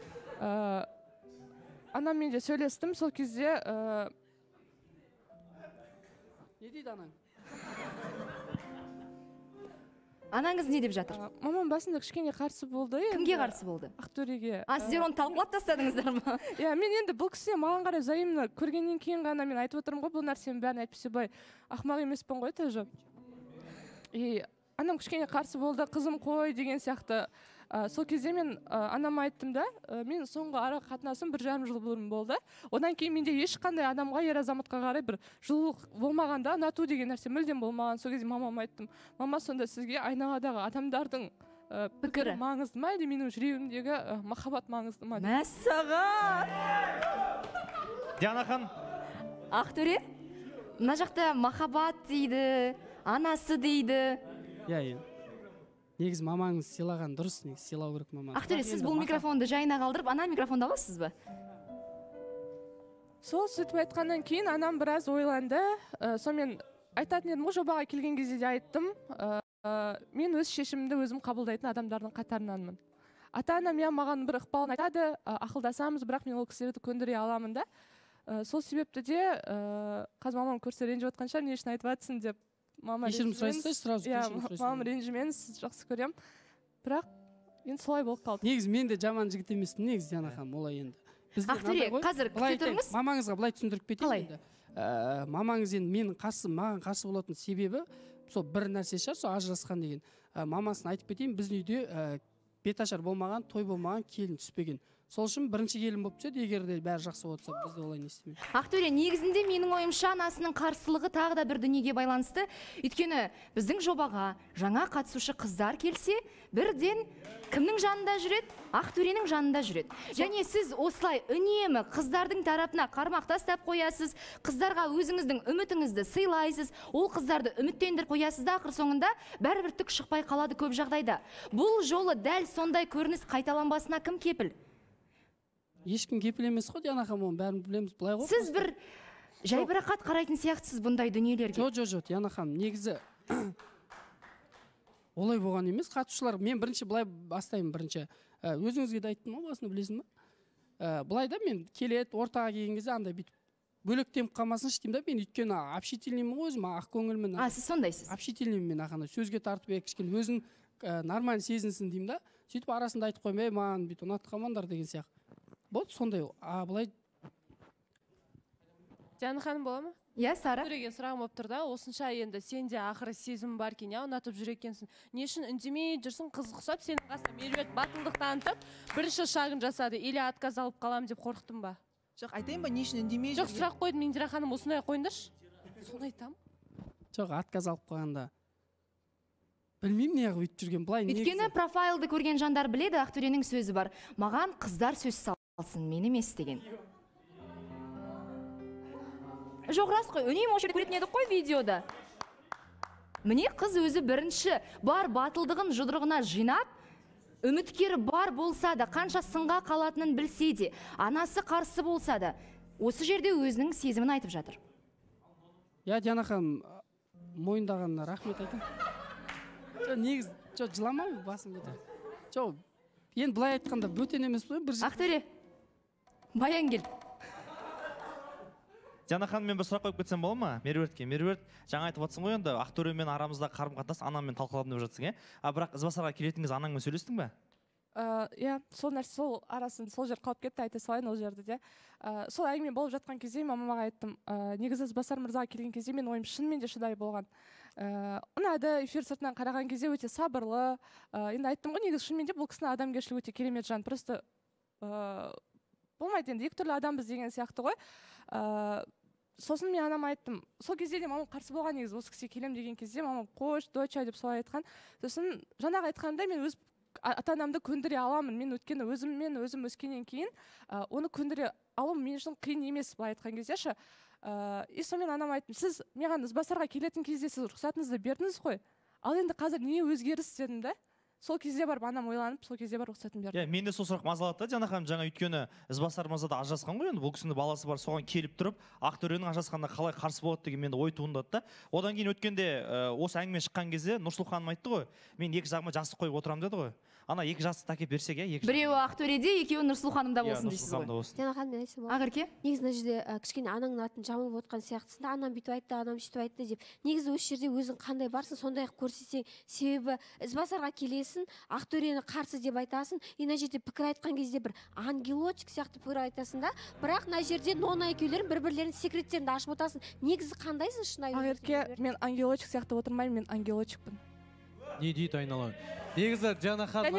Анаммен де сөйлестім, сол кезде... Не дейді анаң? Анаңыз не деп жатыр? Мамам басында кішкене қарсы болды. Кімге қарсы болды? Ақтөреге. Сіздер оны талқылап тастадыңыздар ма? Мен енді бұл кісі маған қарай взаимно көргеннен кейін ғана мен айтып отырмын ғой, бұл нәрсенің бәрін әйтпесе былай ақымақ емеспін ғой тоже. Анам кішкене қарсы болды, қызым қой деген сияқты Сол кезде мен анама айттым да, мен соңғы ара қатынасым 1,5 жыл бұрын болды. Одан кейін менде ешқандай адамға, ер азаматқа қарай бір жылулық болмағанда, ұнату деген нәрсе мүлдем болмаған. Сол кезде мамама айттым, мама, сонда сізге айналадағы адамдардың пікірі маңызды ма, әлде менің жүрегімдегі махаббат маңызды ма? Мәссаған! Диана ханым. Ақтөре, мына жақта махаббат дейді, анасы дейді. Иә. Негізі мамаңыз сыйлаған дұрыс, негізі сыйлау керек маманы. Ақтөре, сіз бұл микрофонды жайына қалдырып, ана микрофонды аласыз ба? Сол сөйтіп айтқаннан кейін анам біраз ойланды. Сонымен айтатын едім, жобаға келген кезде де айттым. Мен өз шешімімді өзім қабылдайтын адамдардың қатарынанмын. Ата-анам маған бір ықпалын айтады, ақылдасамыз, бірақ мен ол кісілерді көндіре аламын да. Сол себепті де қазір мамам көрсе ренжіп отқан шығар, не үшін айтып жатсың деп. Кешірім сұрайсыз, сразу кешірім сұрайсыз. Мамам ренжімеңіз, сіз жақсы көрем. Бірақ енді солай болып қалды. Негізі мен де жаман жігіт емеспін, негізі Диана ханым, олай енді. Ақтөре, қазір күте тұрыңыз. Мамаңызға былай түсіндіріп кетейін енді. Мамаңыз енді маған қарсы болатын себебі сол бір нәрсе шығар, сол ажырасқан деген. Мамасын айтып кетейін, біздің үйде беташар болмаған, той болмаған, келін түспеген. Сол үшін бірінші келін болып түседі, егер де бәрі жақсы болса, біз де олай не істемейміз. Ақтөре, негізінде менің ойымша анасының қарсылығы тағы да бір дүниеге байланысты. Өйткені біздің жобаға жаңа қатысушы қыздар келсе, бірден кімнің жанында жүреді? Ақтөренің жанында жүреді. Және сіз осылай үнемі қыздардың тарапына қармақ тастап қоясыз, қыздарға өзіңіздің үмітіңізді сыйлайсыз, ол қыздарды үміттендіріп қоясыз да, ақыр соңында бәрібір түк шықпай қалады көп жағдайда. Бұл жолы дәл сондай көрініс қайталанбасына кім кепіл? Ешкім кепіл емес қой, Диана ханым, бәрін білеміз, былай ғой. Сіз бір жайбарақат қарайтын сияқтысыз бұндай дүниелерге. Жоқ, Диана ханым, негізі олай болған емес. Қатысушылар, мен бірінші былай бастаймын бірінші. Өзіңізге де айттым ма, басында білесің ба? Былай да мен келеді, ортаға келген кезде андай бүйтіп бөлектеніп қалмасыншы деймін да, мен өйткені общительныймын ғой өзім, ақ көңілмен. Сіз сондайсыз. Общительныймын мен ақана, сөзге тартып кішкене өзін нормально сезінсін деймін да. Сөйтіп арасында айтып қоймай, маған бүйтіп ұнатып қалмаңдар деген сияқты. Болды, сондай. Былай. Диана ханым бола ма? Иә, Сара. Көреген сұрағым болып тұр да, осынша енді сенде ақыры сезім бар екен, ұнатып жүр екенсің. Не үшін үндемей жүрсің, қызық ұқсап, сенің қасында Меруерт батылдық танытып, бірінші шагын жасады, или отказ алып қалам деп қорықтым ба? Жоқ, айтайын ба, не үшін үндемей жүрген? Жоқ, сұрақ қойдым, Индира ханым, осындай қойыңдаршы. Соны айтамын. Жоқ, отказ алып қалғанда. Білмеймін неғып өйтіп жүрген, былай негізі. Өйткені профайлды көрген жандар біледі, Ақтөренің сөзі бар. Маған қыздар сөз салсын, мен емес деген. Жоқ, рас қой, үнемі осы көретін едік қой видеода. Міне қыз өзі бірінші бар батылдығын жұдырығына жинап, үміткері бар болса да, қанша сынға қалатынын білсе де, анасы қарсы болса да, осы жерде өзінің сезімін айтып жатыр. Я, Диана ханым, мойындағанына рахмет айтам. Негіз, жыламау басым кетер. Жоқ, енді былай айтқанда бөтен емес қой, бір Ақтөре, баян кел. Диана ханым, мен бір сұрақ қойып кетсем бола ма? Меруертке. Меруерт, жаңа айтып жатсың ғой енді, Ақтөремен арамызда қарым-қатынас анаммен талқыладым деп жатсың, бірақ Ізбасарға келетін кез анаңмен сөйлестің бе? Иә, сол нәрсе, сол арасын, сол жер қалып кетті, айта салайын ол жерді де. Сол әңгіме болып жатқан кезде мамаға айттым, негізі Ізбасар мырзаға келген кезде мен ойым шынымен де шыдай болған. Ұнады, эфир сыртынан қараған кезде өте сабырлы. Енді айттым ғой, негізі шынымен де бұл кісінің адамгершілігі өте керемет жан. Просто болмайды енді, екі түрлі адамбыз деген сияқты ғой. Сосын мен анама айттым, сол кезде де мамам қарсы болған, негізі осы кісіге келем деген кезде мамам қош, доча деп солай айтқан. Сосын жаңағы айтқанда мен өз ата-анамды көндіре аламын. Мен өткені өзім өскеннен кейін оны көндіре алу мен үшін қиын емес, былай айтқан кезде ше. Сонымен анама айттым, сіз маған Ізбасарға келетін кезде сіз рұқсатыңызды бердіңіз ғой. Ал енді қазір не өзгеріс дедім да? Сол кезде барып анам ойланып, сол кезде бар рұқсатын берді. Мен де сол сұрақ мазалады да, Диана ханым, жаңа өйткені Ізбасар мырза да ажырасқан ғой енді, бұл кісінің баласы бар, соған келіп тұрып, Ақтөренің ажырасқанда қалай қарсы болады деген менде ой туындады да. Одан кейін өткенде осы әңгіме шыққан кезде Нұрсұлу ханым айтты ғой, мен екі жағыма жастық қойып отырамын деді ғой. Ана екі жастықты әкеп берсек, біреуі Ақтөреде, екеуі Нұрсұлу ханымда болсын дейсіз ғой. Диана ханым, мен айтсам, Ақерке? Негізі мына жерде кішкене анаңның атын жамылып отқан сияқтысында, анам бүйтіп айтты, анам сөйтіп айтты деп. Негізі осы жерде өзің қандай барсың, сондай-ақ көрсетсең, себебі Ізбасарға келесің, Ақтөрені қарсы деп айтасың, мына жерде пікір айтқан кезде бір ангелочек сияқты пікір айтасың да, бірақ мына жерде нона екеулерін бір-бірлерінің секреттерін ашып отырсың. Негізі қандайсың шынайы? Ақерке, мен ангелочек сияқты отырмаймын, мен ангелочекпін. Не дейді айналайын. Негізі Диана ханым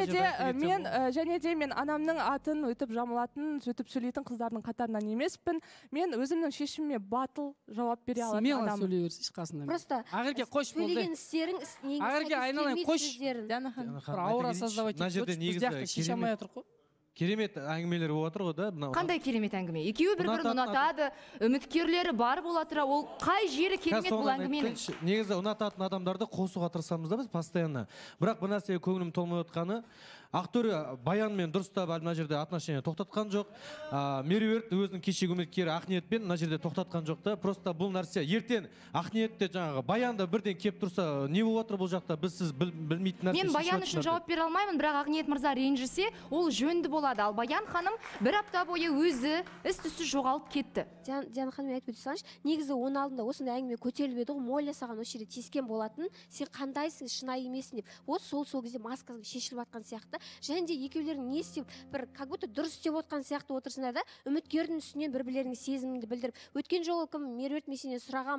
және де мен анамның атын өтіп жамылатын, өтіп сөйлейтін қыздардың қатарынан емеспін. Мен өзімнің шешіміме батыл жауап бере алатын адаммын. адаммын. Смело сөйлей берсіз қасында. Просто Ақерке қойшы болды. сөйлеген істерің Ақерке айналайын қойшы. Бір ауыра создавать етіп біз жақты шеше алмай отырық қой. Керемет әңгімелер болып отыр ғой да. Қандай керемет әңгіме? Екеуі бір-бірін ұнатады, үміткерлері бар бола тұра, ол қай жері керемет бұл әңгіменің? Негізі ұнататын адамдарды қосуға тырысамыз да біз постоянно. Бірақ бір нәрсеге көңілім толмай отқаны, Ақтөре Баянмен дұрыстап мына жерде отношение тоқтатқан жоқ. Меруерт өзінің кешегі үміткері Ақниетпен мына жерде тоқтатқан жоқ та. Просто бұл нәрсе ертең Ақниетте жаңағы Баянда бірден кеп тұрса, не болып отыр бұл жақта? Біз сіз білмейтін нәрсе. Мен Баян үшін жауап бере алмаймын, бірақ Ақниет мырза ренжісе, ол жөнді болады. Ал Баян ханым бір апта бойы өзі із-түссіз жоғалып кетті. Диана ханым айтып өте салайыншы. Негізі оның алдында осындай әңгіме көтеріліп еді ғой, Моля саған осы жерде тиіскен болатын. Сен қандайсың, шынайы емессің деп. сол кезде маскасын шешіліп жатқан сияқты. Және де екеулерің не істеп, бір как будто дұрыс істеп отқан сияқты отырсыңдар да, үміткердің үстінен бір-бірлерінің сезіміңді білдіріп. Өткен жолы кім Меруерт мен сенен сұрағам,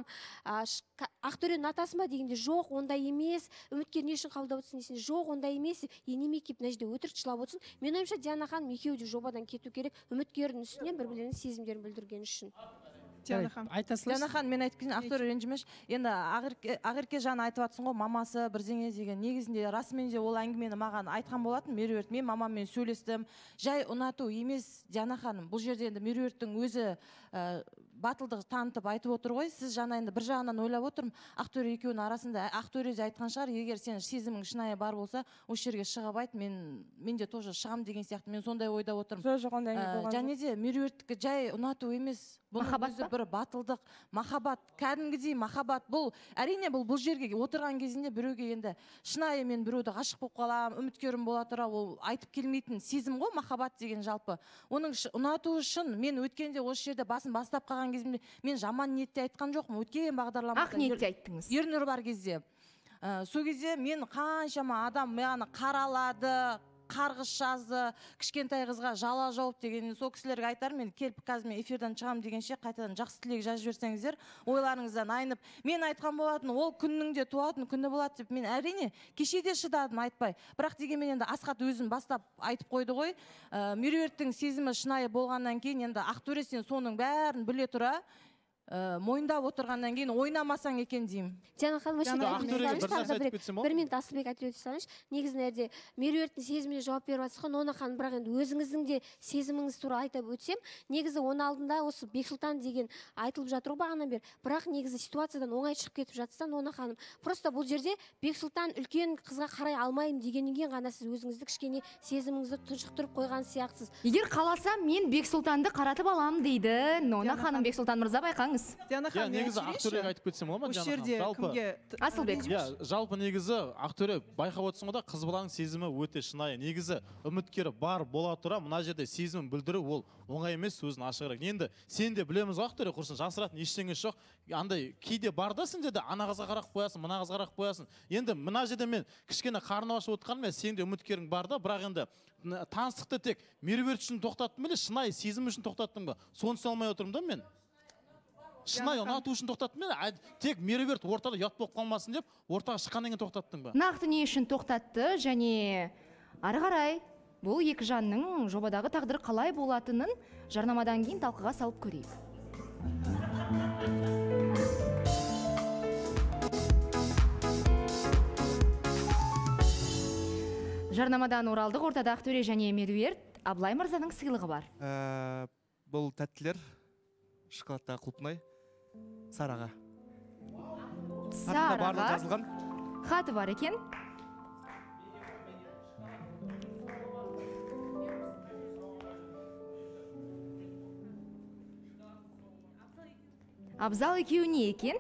Ақтөрені ұнатасың ба дегенде, жоқ, ондай емес. Үміткер не үшін қабылдап отырсың десең, жоқ, ондай емес. Енеме келіп мына жерде өтірік жылап отырсың. Мен ойымша Диана ханым екеуі де жобадан кету керек, үміткердің үстінен бір-бірлерінің сезімдерін білдірген үшін. Диана ханым, мен айтып кетейін, Ақтөре ренжімеші. Енді Ақерке жаны айтып жатсың ғой, мамасы бірдеңе деген. Негізінде расымен де ол әңгімені маған айтқан болатын. Меруерт, мен мамаммен сөйлестім. Жай ұнату емес, Диана ханым. Бұл жерде енді Меруерттің өзі батылдық танытып айтып отыр ғой. Сіз жаңа енді бір жағынан ойлап отырмын, Ақтөре екеуінің арасында Ақтөре де айтқан шығар, егер сен сезімің шынайы бар болса, осы жерге шығып айт, мен де тоже шығам деген сияқты. Мен сондай ойда отырмын. Және де Меруерттікі жай ұнату емес, бұның өзі бір батылдық, махаббат, кәдімгідей махаббат. Бұл әрине бұл жерге отырған кезінде біреуге енді шынайы мен біреуді ғашық болып қалам, үміткерім бола тұра, ол айтып келмейтін сезім ғой, махаббат деген жалпы. Оның ұнату үшін мен өткенде осы жерде басын бастап қалған кезімде мен жаман ниетте айтқан жоқпын. Өткен бағдарламада ақ ниетте айттыңыз. Ернұр бар кезде. Сол кезде мен қаншама адам мені қаралады, қарғыс жазды, кішкентай қызға жала жауып деген, сол кісілерге айтарым, мен келіп қазір мен эфирдан шығам дегенше қайтадан жақсы тілек жазып жіберсеңіздер, ойларыңыздан айнып, мен айтқан болатын, ол күннің де туатын күні болады деп, мен әрине кеше де шыдадым айтпай. Бірақ дегенмен енді Асхат өзін бастап айтып қойды ғой. Меруерттің сезімі шынайы болғаннан кейін енді Ақтөре сен соның бәрін біле тұра мойындап отырғаннан кейін ойнамасаң екен деймін. Диана ханым, бір минут Асылбек айтып өте салайыншы. Негізінде Меруерттің сезіміне жауап беріп жатсыз ғой, Нона ханым, бірақ енді өзіңіздің де сезіміңіз туралы айтып өтсем, негізі оның алдында осы Бексұлтан деген айтылып жатыр ғой бағанан бері. Бірақ негізі ситуациядан оңай шығып кетіп жатса, Нона ханым, просто бұл жерде Бексұлтан үлкен қызға қарай алмаймын дегеннен кейін ғана сіз өзіңізді кішкене сезіміңізді тұншықтырып қойған сияқтысыз. Егер қаласам, мен Бексұлтанды қаратып алам дейді Нона ханым. Бексұлтан мырза байқаңыз. Негізі Ақтөреге айтып кетсем бола ма? Жалпы негізі Ақтөре байқап отырсың ғой да, қыз баланың сезімі өте шынайы. Негізі үміткері бар бола тұра, мына жерде сезімін білдіру ол оңай емес, сөзін ашығырақ. Енді сен де білеміз ғой Ақтөре, құрсын жасыратын ештеңе жоқ. Андай кейде бар да сенде де ана қызға қарап қоясың, мына қызға қарап қоясың. Енді мына жерде мен кішкене қарны ашып отырғаным, сенде үміткерің бар да, бірақ енді таныстықты тек Меруерт үшін тоқтаттым ба, шынайы сезім үшін тоқтаттым ба? Соны түсіне алмай отырмын да мен. Шынайы ұнату үшін тоқтаттың ба? Тек Меруерт ортада ұят болып қалмасын деп, ортаға шыққаннан кейін тоқтаттың ба? Нақты не үшін тоқтатты және ары қарай бұл екі жанның жобадағы тағдыры қалай болатынын жарнамадан кейін талқыға салып көрейік. Жарнамадан оралдық, ортада Ақтөре және Меруерт, Абылай мырзаның сыйлығы бар. Бұл тәттілер шоколадтағы клубнай Сараға. Сараға хаты бар екен. Абзал екеуіне екен.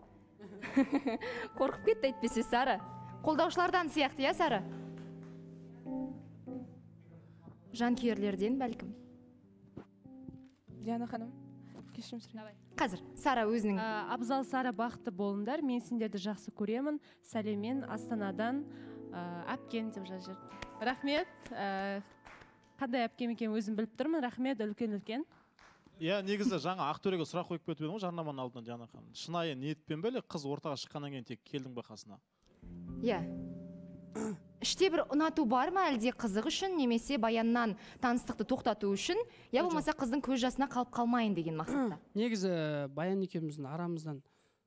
Қорқып кетті әйтпесе Сара. Қолдаушылардан сияқты, Сара? Жанкүйерлерден бәлкім. Диана ханым, кешірім сұрайын. Қазір Сара өзінің. Абзал, Сара, бақытты болыңдар. Мен сендерді жақсы көремін. Сәлемен Астанадан әпкен деп жазып. Рахмет. Қандай әпкем екенін өзім біліп тұрмын. Рахмет, үлкен. Негізі жаңа Ақтөреге сұрақ қойып кетіп едім ғой жарнаманың алдынан, Диана ханым. Шынайы ниетпен бе, қыз ортаға шыққаннан кейін тек келдің бе қасына? Іште бір ұнату бар ма, әлде қызық үшін немесе Баяннан таныстықты тоқтату үшін, я болмаса қыздың көз жасына қалып қалмайын деген мақсатта? Негізі Баян екеуміздің арамыздан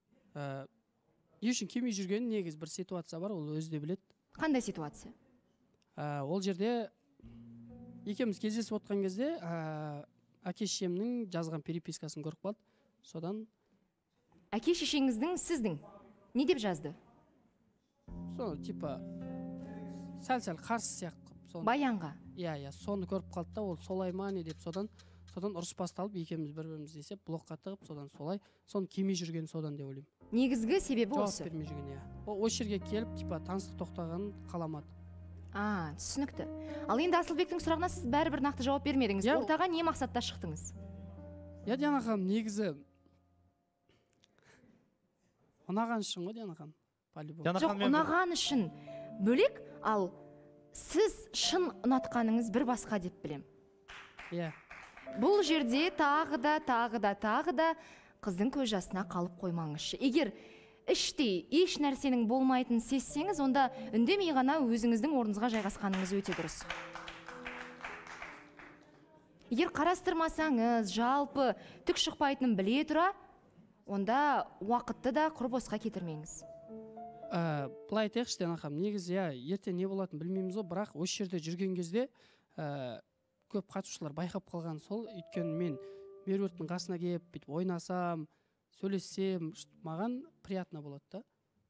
не үшін келмей жүргенін негізі бір ситуация бар, ол өзі де біледі. Қандай ситуация? Ол жерде екеуміз кездесіп отқан кезде әке-шешемнің жазған перепискасын көріп қалды. Содан Әке-шешеңіздің сіздің не деп жазды? Сол типа сәл-сәл қарсы сияқты. Баянға? Иә, соны көріп қалды да, ол солай ма не деп, содан ұрыс басталып, екеуміз бір-бірімізді есеп блокқа тығып, содан соны келмей жүрген содан деп ойлаймын. Негізгі себебі осы? Жауап бермей жүрген, иә. Осы жерге келіп, типа таныстық тоқтағанын қаламады. Түсінікті. Ал енді Асылбектің сұрағына сіз бәрібір нақты жауап бермедіңіз. Ортаға не мақсатта шықтыңыз? Диана ханым, негізі ұнаған үшін ғой, Диана ханым. Жоқ, ұнаған үшін бөлек, ал сіз шын ұнатқаныңыз бір басқа деп білем. Иә. Бұл жерде тағы да қыздың көз жасына қалып қоймаңызшы. Егер іштей еш нәрсенің болмайтынын сезсеңіз, онда үндемей ғана өзіңіздің орныңызға жайғасқаныңыз өте дұрыс. Егер қарастырмасаңыз, жалпы түк шықпайтынын біле тұра, онда уақытты да құр босқа кетірмеңіз. Былай айтайықшы, Диана ханым, негізі ертең не болатынын білмейміз ғой, бірақ осы жерде жүрген кезде көп қатысушылар байқап қалған сол, өйткені мен Меруерттің қасына келіп, бүйтіп ойнасам, сөйлессем, маған приятно болады да.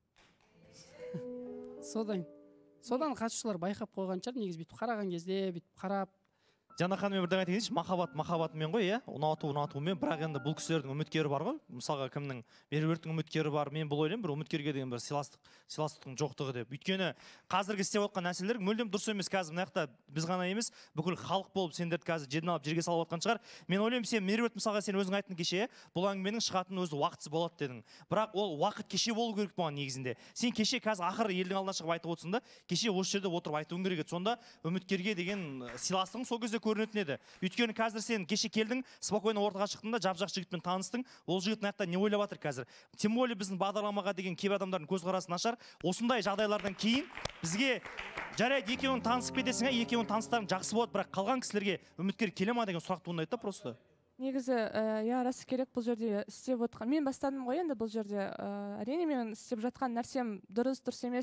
Содан қатысушылар байқап қойған шығар, негізі бүйтіп қараған кезде, бүйтіп қарап. Диана ханым, бірден айта кетейінші, махаббатымен ғой, иә, ұнатумен, бірақ енді бұл кісілердің үміткері бар ғой, мысалға кімнің Меруерттің үміткері бар, мен бұл ойлаймын, бір үміткерге деген бір сыйластықтың жоқтығы деп. Өйткені қазіргі істеп отқан нәрселер мүлдем дұрыс емес. Қазір мына жақта біз ғана емес, бүкіл халық болып сендерді қазір жерден алып жерге салып отқан шығар. Мен ойлаймын, сен Меруерт мысалға сен өзің айттың кеше, бұл әңгіменің шығатыны өзі уақытсыз болады дедің. Бірақ ол уақыт кеше болу керек болған негізінде. Сен кеше қазір ақыры елдің алдына шығып айтып отырсың да, кеше осы жерде отырып айтуың керек еді. Сонда үміткерге деген сыйластығың сол кезде көрінетін еді. Өйткені қазір сен кеше келдің, спокойно ортаға шықтың да, жап-жақ жігітпен таныстың. Ол жігіт мына жақта не ойлап жатыр қазір? Тем более біздің бағдарламаға деген кейбір адамдардың көзқарасы нашар. Осындай жағдайлардан кейін бізге жарайды, екеуің танысып кетесің, екеуің таныстарың жақсы болады, бірақ қалған кісілерге үміткер келе ма деген сұрақ туындайды да просто. Негізі, расы керек бұл жерде істеп отқан. Мен бастадым ғой енді бұл жерде. Әрине мен істеп жатқан нәрсем дұрыс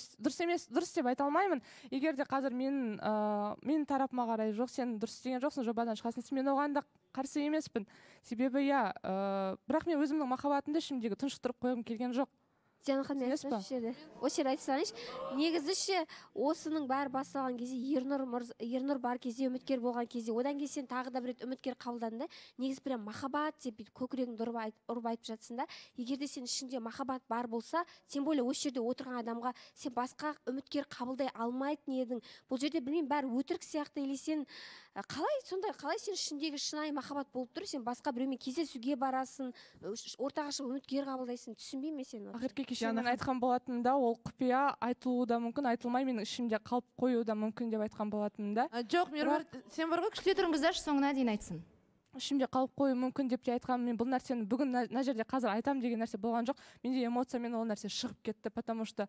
деп айта алмаймын. Егер де қазір мен тарапыма қарай жоқ, сен дұрыс істеген жоқсың, жобадан шығасың, мен оған да қарсы емеспін. Себебі бірақ мен өзімнің махаббатымды ішімдегі тұншықтырып қойғым келген жоқ. Диана ханым, осы жерде айта салайыншы. Негізі осының бәрі басталған кезде Ернұр бар кезде, үміткер болған кезде, одан кейін сен тағы да бір рет үміткер қабылдадың да, негізі прям махаббат деп көкірегіңді ұрып айтып жатсың да. Егер де сен ішінде махаббат бар болса, тем более осы жерде отырған адамға сен басқа үміткер қабылдай алмайтын едің. Бұл жерде білмеймін, бәрі өтірік сияқты, или сен қалай сен ішіндегі шынайы махаббат болып тұр, сен басқа біреумен кездесуге барасың, ортаға шығып үміткер қабылдайсың, түсінбеймін мен сені. Ақырғы кеше мен айтқан болатынмын да, ол құпия айтылуы да мүмкін, айтылмай менің ішімде қалып қоюы да мүмкін деп айтқан болатынмын да. Жоқ, Меруерт, сен бар ғой, күште тұрыңыздаршы, соңына дейін айтсын. Ішімде қалып қою мүмкін деп те айтқанмын. Мен бұл нәрсені бүгін мына жерде қазір айтам деген нәрсе болған жоқ. Менде эмоциямен ол нәрсе шығып кетті, потому что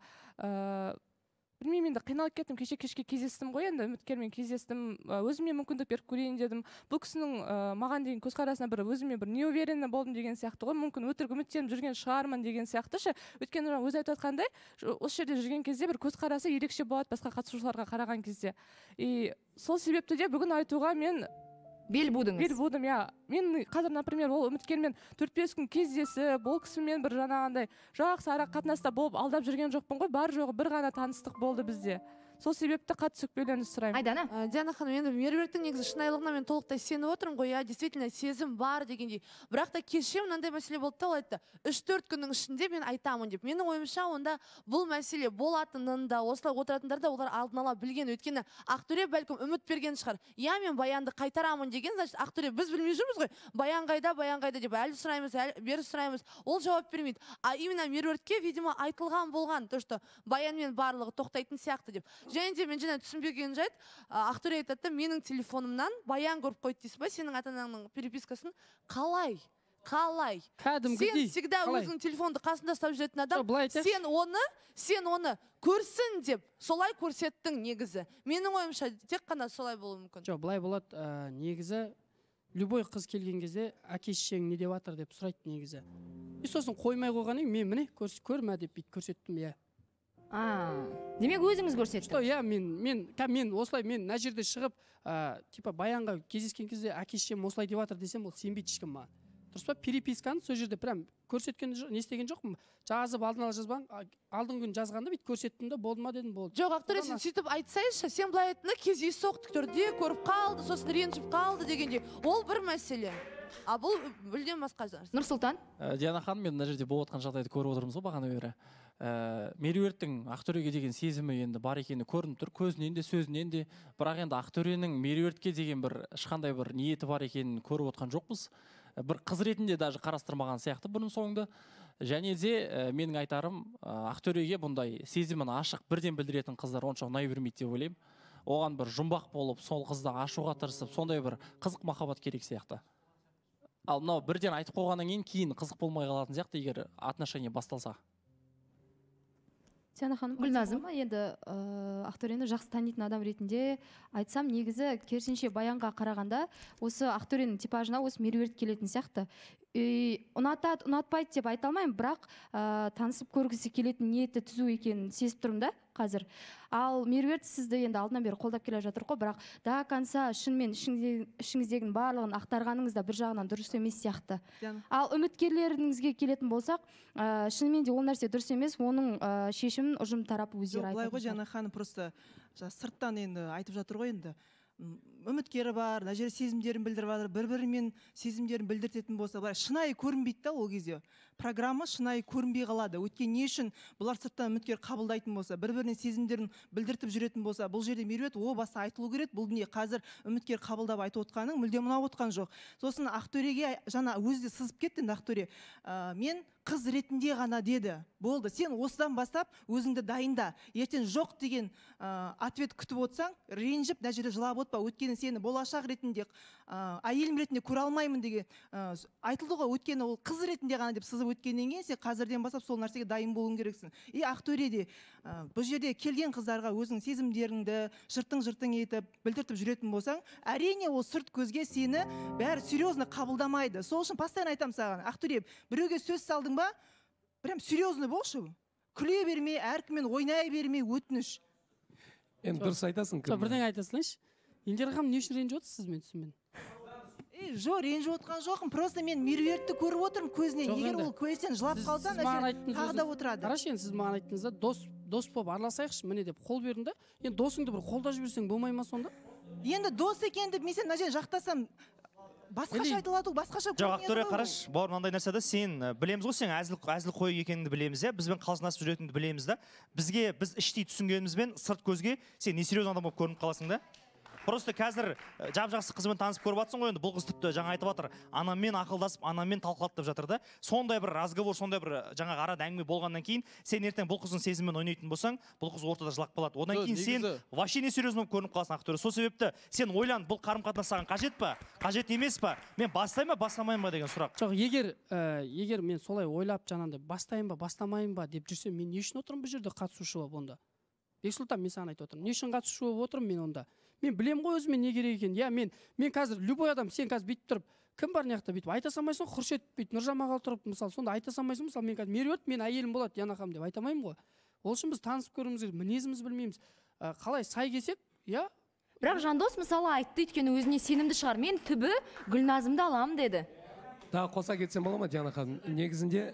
білмеймін, енді қиналып кеттім. Кешке кездестім ғой, енді үміткермен кездестім, өзіме мүмкіндік беріп көрейін дедім. Бұл кісінің маған деген көзқарасына өзіме бір неуверенный болдым деген сияқты ғой. Мүмкін өтірік үміттеніп жүрген шығармын деген сияқты ше. Өйткені өзі айтып отқандай, осы жерде жүрген кезде бір көзқарасы ерекше болады басқа қатысушыларға қараған кезде. И сол себепті де бүгін айтуға мен бел будыңыз. Мен қазір, например, ол үміткермен 4-5 күн кездесіп, ол кісімен бір жаңағындай жақсы ара қатынаста болып алдап жүрген жоқпын ғой, бар жоғы бір ғана таныстық болды бізде. Сол себепті қатты сөкпеулеріңізді сұраймын. Айдана. Диана ханым, енді Меруерттің негізі шынайылығына мен толықтай сеніп отырмын ғой, действительно сезім бар дегендей. Бірақ та кеше мынандай мәселе болды да, ол айтты, 3-4 күннің ішінде мен айтамын деп. Менің ойымша, онда бұл мәселе болатынын да, осылай отыратындар да олар алдын ала білген. Өйткені Ақтөре бәлкім үміт берген шығар. Мен Баянды қайтарамын деген, значит, Ақтөре біз білмей жүрміз ғой. Баян қайда деп әлі сұраймыз, бері сұраймыз. Ол жауап бермейді. Именно Меруертке, видимо, айтылған болған, то что Баянмен барлығы тоқтайтын сияқты деп. Және де мен жаңа түсінбеген жайт, Ақтөре айтады, менің телефонымнан Баян көріп қойды дейсіз ба, сенің ата-анаңның перепискасын қалай қалай? Кәдімгідей. Сен всегда Қалай? өзің телефонды қасында ұстап жүретін адам, былай айтайықшы. сен оны көрсін деп солай көрсеттің негізі. Менің ойымша тек қана солай болуы мүмкін. Жоқ, былай болады, негізі любой қыз келген кезде әке шешең не деп жатыр деп сұрайды негізі. И сосын қоймай қойғаннан кейін мен міне көрмә деп бүйтіп көрсеттім, иә. Демек өзіңіз көрсеттіңіз. Что, иә, мен осылай мына жерде шығып, типа баянға кездескен кезде әке шешем осылай деп жатыр десем, ол сенбейді ешкім маған. Дұрыс па? Переписканы сол жерде прям көрсеткен не істеген жоқпын. Жазып алдын ала жазбаған, алдыңғы күн жазғанда бүйтіп көрсеттім да, болды ма дедім, болды. Жоқ, Ақтөре, сен сөйтіп айтсайшы, сен былай айттың, кездейсоқ түрде көріп қалды, сосын ренжіп қалды дегенде, ол бір мәселе. А бұл мүлдем басқа нәрсе. Нұрсұлтан? Диана ханым, мен мына жерде болып жатқан жағдайды көріп отырмыз ғой бағана бері. Меруерттің Ақтөреге деген сезімі енді бар екені көрініп тұр, көзінен де сөзінен де. Бірақ енді Ақтөренің Меруертке деген бір ешқандай бір ниеті бар екенін көріп отқан жоқпыз. Бір қыз ретінде даже қарастырмаған сияқты бұрын соңды. Және де менің айтарым, Ақтөреге бұндай сезімін ашық бірден білдіретін қыздар онша ұнай бермейді деп ойлаймын. Оған бір жұмбақ болып, сол қызды ашуға тырысып, сондай бір қызық махаббат керек сияқты. Ал мынау бірден айтып қойғаннан кейін қызық болмай қалатын сияқты, егер отношение басталса. Диана ханым, Гүлназым, енді Ақтөрені жақсы танитын адам ретінде айтсам, негізі керісінше Баянға қарағанда осы Ақтөренің типажына осы Меруерт келетін сияқты. Ұнатады, ұнатпайды деп айта алмаймын, бірақ танысып көргісі келетін ниеті түзу екенін сезіп тұрмын да қазір. Ал Меруерт сізді енді алдынан бері қолдап келе жатыр ғой, бірақ до конца шынымен ішіңіздегінің барлығын ақтарғаныңыз да бір жағынан дұрыс емес сияқты. Ал үміткерлеріңізге келетін болсақ, шынымен де ол нәрсе дұрыс емес, оның шешімін ұжым тарапы өздері айтады. Былай ғой, Диана ханым просто сырттан енді айтып жатыр ғой, енді үміткері бар, мына жерде сезімдерін білдіріп жатыр, бір-бірімен сезімдерін білдіртетін болса, былай шынайы көрінбейді да ол кезде. Программа шынайы көрінбей қалады. Өйткені не үшін бұлар сырттан үміткер қабылдайтын болса, бір-біріне сезімдерін білдіртіп жүретін болса, бұл жерде Меруерт о басы айтылу керек. Бұл не қазір үміткер қабылдап айтып отқаның мүлдем ұнап отқан жоқ. Сосын Ақтөреге жаңа өзі сызып кетті Ақтөре. Мен қыз ретінде ғана деді. Болды, сен осыдан бастап өзіңді дайында. Ертең жоқ деген ответ күтіп отсаң, ренжіп, мына жерде жылап отпа. Өйткені сені болашақ ретінде, әйелім ретінде көре алмаймын деген айтылды ғой. Өйткені ол қыз ретінде ғана деп сызып өткеннен кейін сен қазірден бастап сол нәрсеге дайын болуың керексің. И Ақтөре де бұл жерде келген қыздарға өзің сезімдеріңді жыртың етіп білдіртіп жүретін болсаң, әрине ол сырт көзге сені бәрі серьезно қабылдамайды. Сол үшін постоянно айтамын саған, Ақтөре, біреуге сөз салдың ба, прям серьезно болшы. Күле бермей, әркіммен ойнай бермей, өтініш. Енді дұрыс айтасың. Бірден айтасыңшы. Индира ханым, не үшін ренжіп отырсыз мен түсінбедім? Жоқ, ренжіп отқан жоқпын. Просто мен Меруертті көріп отырмын көзінен. Егер ол көзден жылап қалса, тағы да отырады. Қарашы, енді сіз маған айттыңыз да, дос болып араласайықшы, міне деп қол бердің да. Енді досыңды бір қолдап жіберсең болмай ма сонда? Енді дос екен деп мен сен мына жерін жақтасам, басқаша айтылады, басқаша көрінеді. Жоқ, Ақтөре, қараш, бауыр, мынандай нәрседе сен білеміз ғой, сен әзіл қой екеніңді білеміз, бізбен қалжыңдасып жүретініңді білеміз да. Біз іштей түсінгенімізбен сырт көзге сен не серьезный адам болып көрініп қаласың да. Просто қазір жап-жақсы қызбен танысып көріп жатсың ғой, енді бұл қыз тіпті жаңа айтып жатыр, анаммен ақылдасып, анаммен талқылап жатыр да. Сондай бір разговор, сондай бір жаңа арада әңгіме болғаннан кейін, сен ертең бұл қыздың сезімімен ойнайтын болсаң, бұл қыз ортада жылап қалады. Одан кейін сен вообще не серьезно көрініп қаласың, Ақтөре. Сол себепті сен ойлан, бұл қарым-қатынас саған қажет па, қажет емес па, мен бастаймын ба, бастамаймын ба деген сұрақ. Жоқ, егер мен солай ойлап жаңағыдай бастайын ба, бастамайын ба деп жүрсем, мен не үшін отырмын бұл жерде қатысушы болып онда? Бексұлтан, мен саған айтып отырмын. Не үшін қатысушы болып отырмын мен онда? Мен білем ғой өзіме не керек екен. Я мен қазір любой адам, сен қазір бүйтіп тұрып, кім бар мына жақта бүйтіп айта салмайсың, Хуршет бүйтіп Нұржан мағал тұрып, мысалы, сонда айта салмайсың, мысалы, мен қазір Меруерт, мен әйелім болады, Диана ханым деп айта алмаймын ғой. Ол үшін біз танысып көруіміз керек, мінезіміз білмейміз. Қалай сай келсек, иә? Бірақ Жандос мысалы айтты, өйткені өзіне сенімді шығар. Мен түбі Гүлназымды аламын деді. Тағы қоса кетсем бола ма, Диана ханым? Негізінде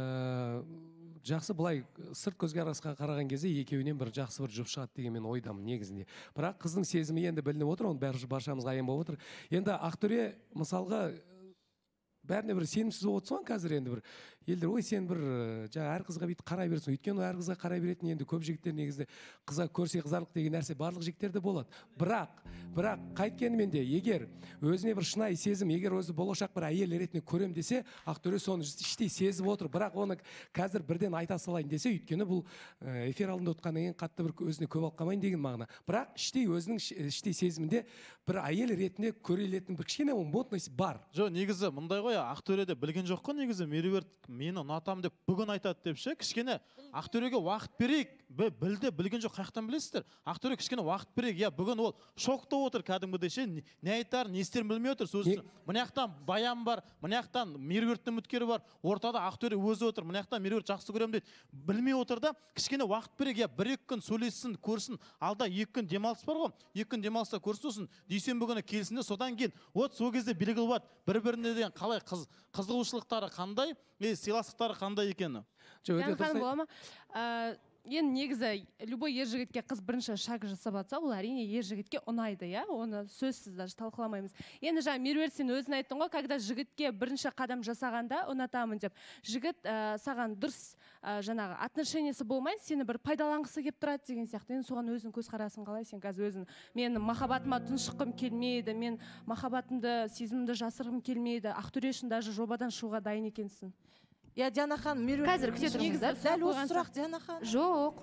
жақсы былай сырт көзге қараған кезде екеуінен бір жақсы бір жұп шығады деген мен ойдамын негізінде. Бірақ қыздың сезімі енді білініп отыр, оны баршамызға аян болып отыр. Енді Ақтөре мысалға бәріне бір сенімсіз болып отырсың қазір енді бір. елдер ой сен бір жаңа әр қызға бүйтіп қарай бересің. Өйткені әр қызға қарай беретін енді көп жігіттер негізі қызға көрсе қызарлық деген нәрсе барлық жігіттерде болады. Бірақ қайткенімен де егер өзіне бір шынайы сезім, егер өзі болашақ бір әйел ретінде көрем десе, Ақтөре соны іштей сезіп отыр. Бірақ оны қазір бірден айта салайын десе, өйткені бұл эфир алдында отқаннан кейін қатты бір өзіне көп алып қалмайын деген мағына. Бірақ іштей өзінің іштей сезімінде бір әйел ретінде көрелетін бір кішкене модность бар. Жоқ, негізі мындай ғой, Ақтөреде білген жоқ қой негізі Меруерт мені ұнатамын деп бүгін айтады деп ше, кішкене Ақтөреге уақыт берейік. Білді, білген жоқ, қаяқтан білесіздер? Ақтөре кішкене уақыт берейік. Я бүгін ол шокта отыр кәдімгідей ше, не айтар, не істерін білмей отыр. Сосын мына жақтан Баян бар, мына жақтан Меруерттің үміткері бар, ортада Ақтөре өзі отыр. Мына жақтан Меруерт жақсы көремін дейді. Білмей отыр да, кішкене уақыт берейік. Я 1-2 күн сөйлессін, көрсін. Алда 2 күн демалыс бар ғой. 2 күн демалыста көрсін, сосын дүйсенбі күні келсін де, содан кейін сол кезде белгілі болады бір-біріне деген қалай қызығушылықтары қандай, сыйластықтары қандай екені. Ханым бола ма? Енді негізі любой ер жігітке қыз бірінші шаг жасап жатса, ол әрине ер жігітке ұнайды, иә? Оны сөзсіз даже талқыламаймыз. Енді жаңа Меруерт сен өзің айттың ғой, когда жігітке бірінші қадам жасағанда ұнатамын деп. Жігіт саған дұрыс жаңағы отношениесі болмай, сені бір пайдаланғысы келіп тұрады деген сияқты. Енді соған өзің көзқарасың қалай? Сен қазір өзің мен махаббатыма тұншыққым келмейді, мен махаббатымды, сезімімді жасырғым келмейді. Ақтөре үшін даже жобадан шығуға дайын екенсің. Я Диана ханым, қазір күте тұрыңыздар. Дәл осы сұрақ Диана ханым. Жоқ.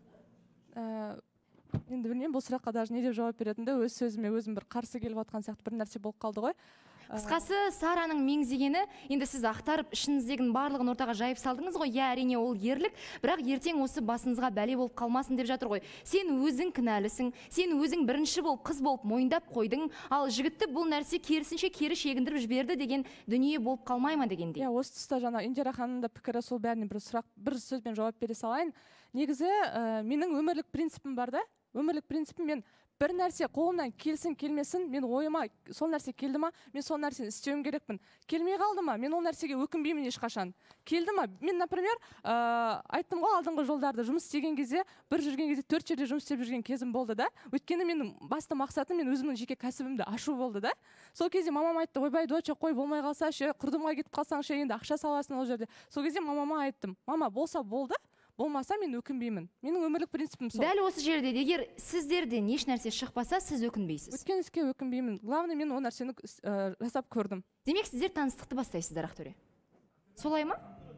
Енді білмеймін, бұл сұраққа даже не деп жауап беретінді, өз сөзіме өзім бір қарсы келіп жатқан сияқты бір нәрсе болып қалды ғой. Қысқасы, Сараның меңзегені, енді сіз ақтарып ішіңіздегінің барлығын ортаға жайып салдыңыз ғой. Я әрине ол ерлік, бірақ ертең осы басыңызға бәле болып қалмасын деп жатыр ғой. Сен өзің кінәлісің, сен өзің бірінші болып қыз болып мойындап қойдың, ал жігітті бұл нәрсе керісінше кері шегіндіріп жіберді деген дүние болып қалмай ма дегендей. Иә, осы тұста жаңа Индира ханымның да пікірі сол, бәріне бір сөзбен жауап бере салайын. Негізі менің өмірлік принципім бар да. Өмірлік принципім, мен бір нәрсе қолымнан келсін келмесін, мен ойыма сол нәрсе келді ма, мен сол нәрсені істеуім керекпін. Келмей қалды ма, мен ол нәрсеге өкінбеймін ешқашан. Келді ма, мен, например, айттым ғой алдыңғы жолдарды жұмыс істеген кезде, бір жүрген кезде 4 жерде жұмыс істеп жүрген кезім болды да. Өйткені менің басты мақсатым мен өзімнің жеке кәсібімді ашу болды да. Сол кезде мамам айтты, ойбай доча, қой болмай қалса ше, құрдымға кетіп қалсаң ше, енді ақша саласың ол жерде. Сол кезде мамама айттым, мама болса болды, болмаса мен өкінбеймін. Менің өмірлік принципім сол. Дәл осы жерде, егер сіздерден еш нәрсе шықпаса, сіз өкінбейсіз. Өткен іске өкінбеймін. Главное, мен ол нәрсені жасап көрдім. Демек, сіздер таныстықты бастайсыздар, Ақтөре. Солай ма?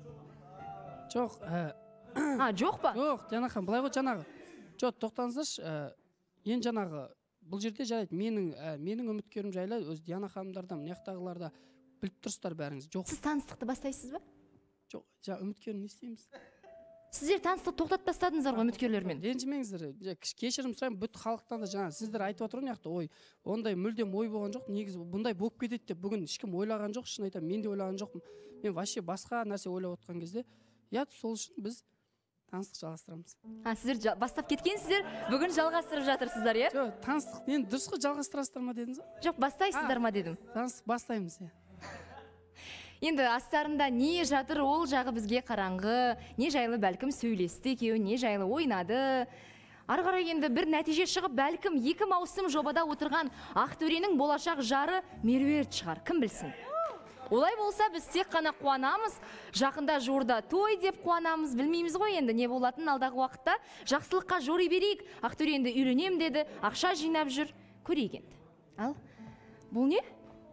Жоқ. Жоқ па? Жоқ, Диана ханым, былай ғой жаңағы. Жоқ, тоқтаңыздаршы. Енді жаңағы бұл жерде жарайды, менің үміткерім жайлы өз Диана ханымдарда, мынаяқтағыларда біліп тұрсыздар бәріңіз. Жоқ. Сіз таныстықты бастайсыз ба? Жоқ, үміткерін не істейміз? Сіздер таныстықты тоқтатып тастадыңыздар ғой үміткерлермен. Ренжімеңіздер. Кешірім сұраймын, бүт халықтан да жаңа сіздер айтып отыр ғой, ой, ондай мүлдем ой болған жоқ. Негізі бұндай болып кетеді деп бүгін ешкім ойлаған жоқ. Шын айтамын, мен де ойлаған жоқпын. Мен вообще басқа нәрсе ойлап отқан кезде, иә, сол үшін біз таныстық жалғастырамыз. Сіздер бастап кеткенсіздер, бүгін жалғастырып жатырсыздар, иә? Жоқ, таныстық енді дұрыс қой, жалғастырасыздар ма дедіңіз ба? Жоқ, бастайсыздар ма дедім. Таныстық бастаймыз, иә. Енді астарында не жатыр, ол жағы бізге қараңғы, не жайлы бәлкім сөйлесті екеуі, не жайлы ойнады. Ары қарай енді бір нәтиже шығып, бәлкім 2 маусым жобада отырған Ақтөренің болашақ жары Меруерт шығар, кім білсін. Олай болса, біз тек қана қуанамыз, жақында жуырда той деп қуанамыз, білмейміз ғой енді не болатын алдағы уақытта. Жақсылыққа жори берейік, Ақтөре енді үйленем деді, ақша жинап жүр, көрейік енді. Ал, бұл не?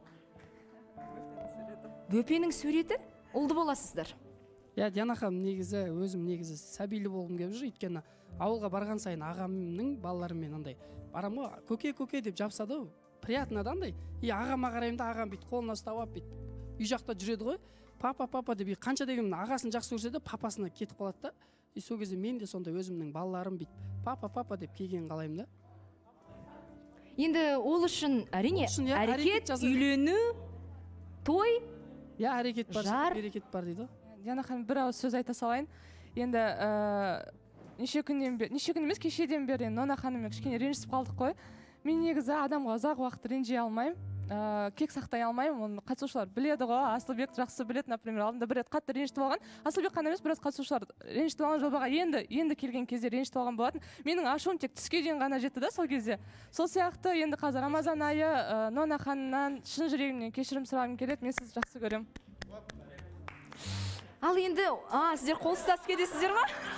Бөпенің суреті? Ұлды боласыздар. Я Диана ханым, негізі өзім сәбилі болғым келіп жүр, өйткені ауылға барған сайын ағамның балаларымен андай барам ғой, көке деп жапсады, приятно да андай. Ағама қараймын да, ағам бит қолына ұстап алып бит үй жақта жүреді ғой. Папа деп қанша дегенмен ағасын жақсы көрсе де папасына кетіп қалады да. Сол кезде мен де сондай өзімнің балаларым бит папа деп келген қалаймын да. Енді ол үшін әрине әрекет, үйлену, той, әрекет бар, берекет бар дейді. Диана ханым, бір ауыз сөз айта салайын. Енді неше күн емес, кешеден бері Нона ханыммен кішкене ренжісіп қалдық қой. Мен негізі адамға ұзақ уақыт ренжи алмаймын, кек сақтай алмаймын. Оны қатысушылар біледі ғой, Асылбек жақсы біледі, например, алдында бір рет қатты ренжітіп алған. Асылбек қана емес, біраз қатысушылар ренжітіп алған, жобаға енді келген кезде ренжітіп алған болатын. Менің ашуым тек түске дейін ғана жетті да сол кезде. Сол сияқты енді қазір Рамазан айы Нона ханымнан шын жүрегімнен кешірім сұрағым келеді. Мен сізді жақсы көремін. Ал енді, сіздер қол ұстасып кетесіздер ма?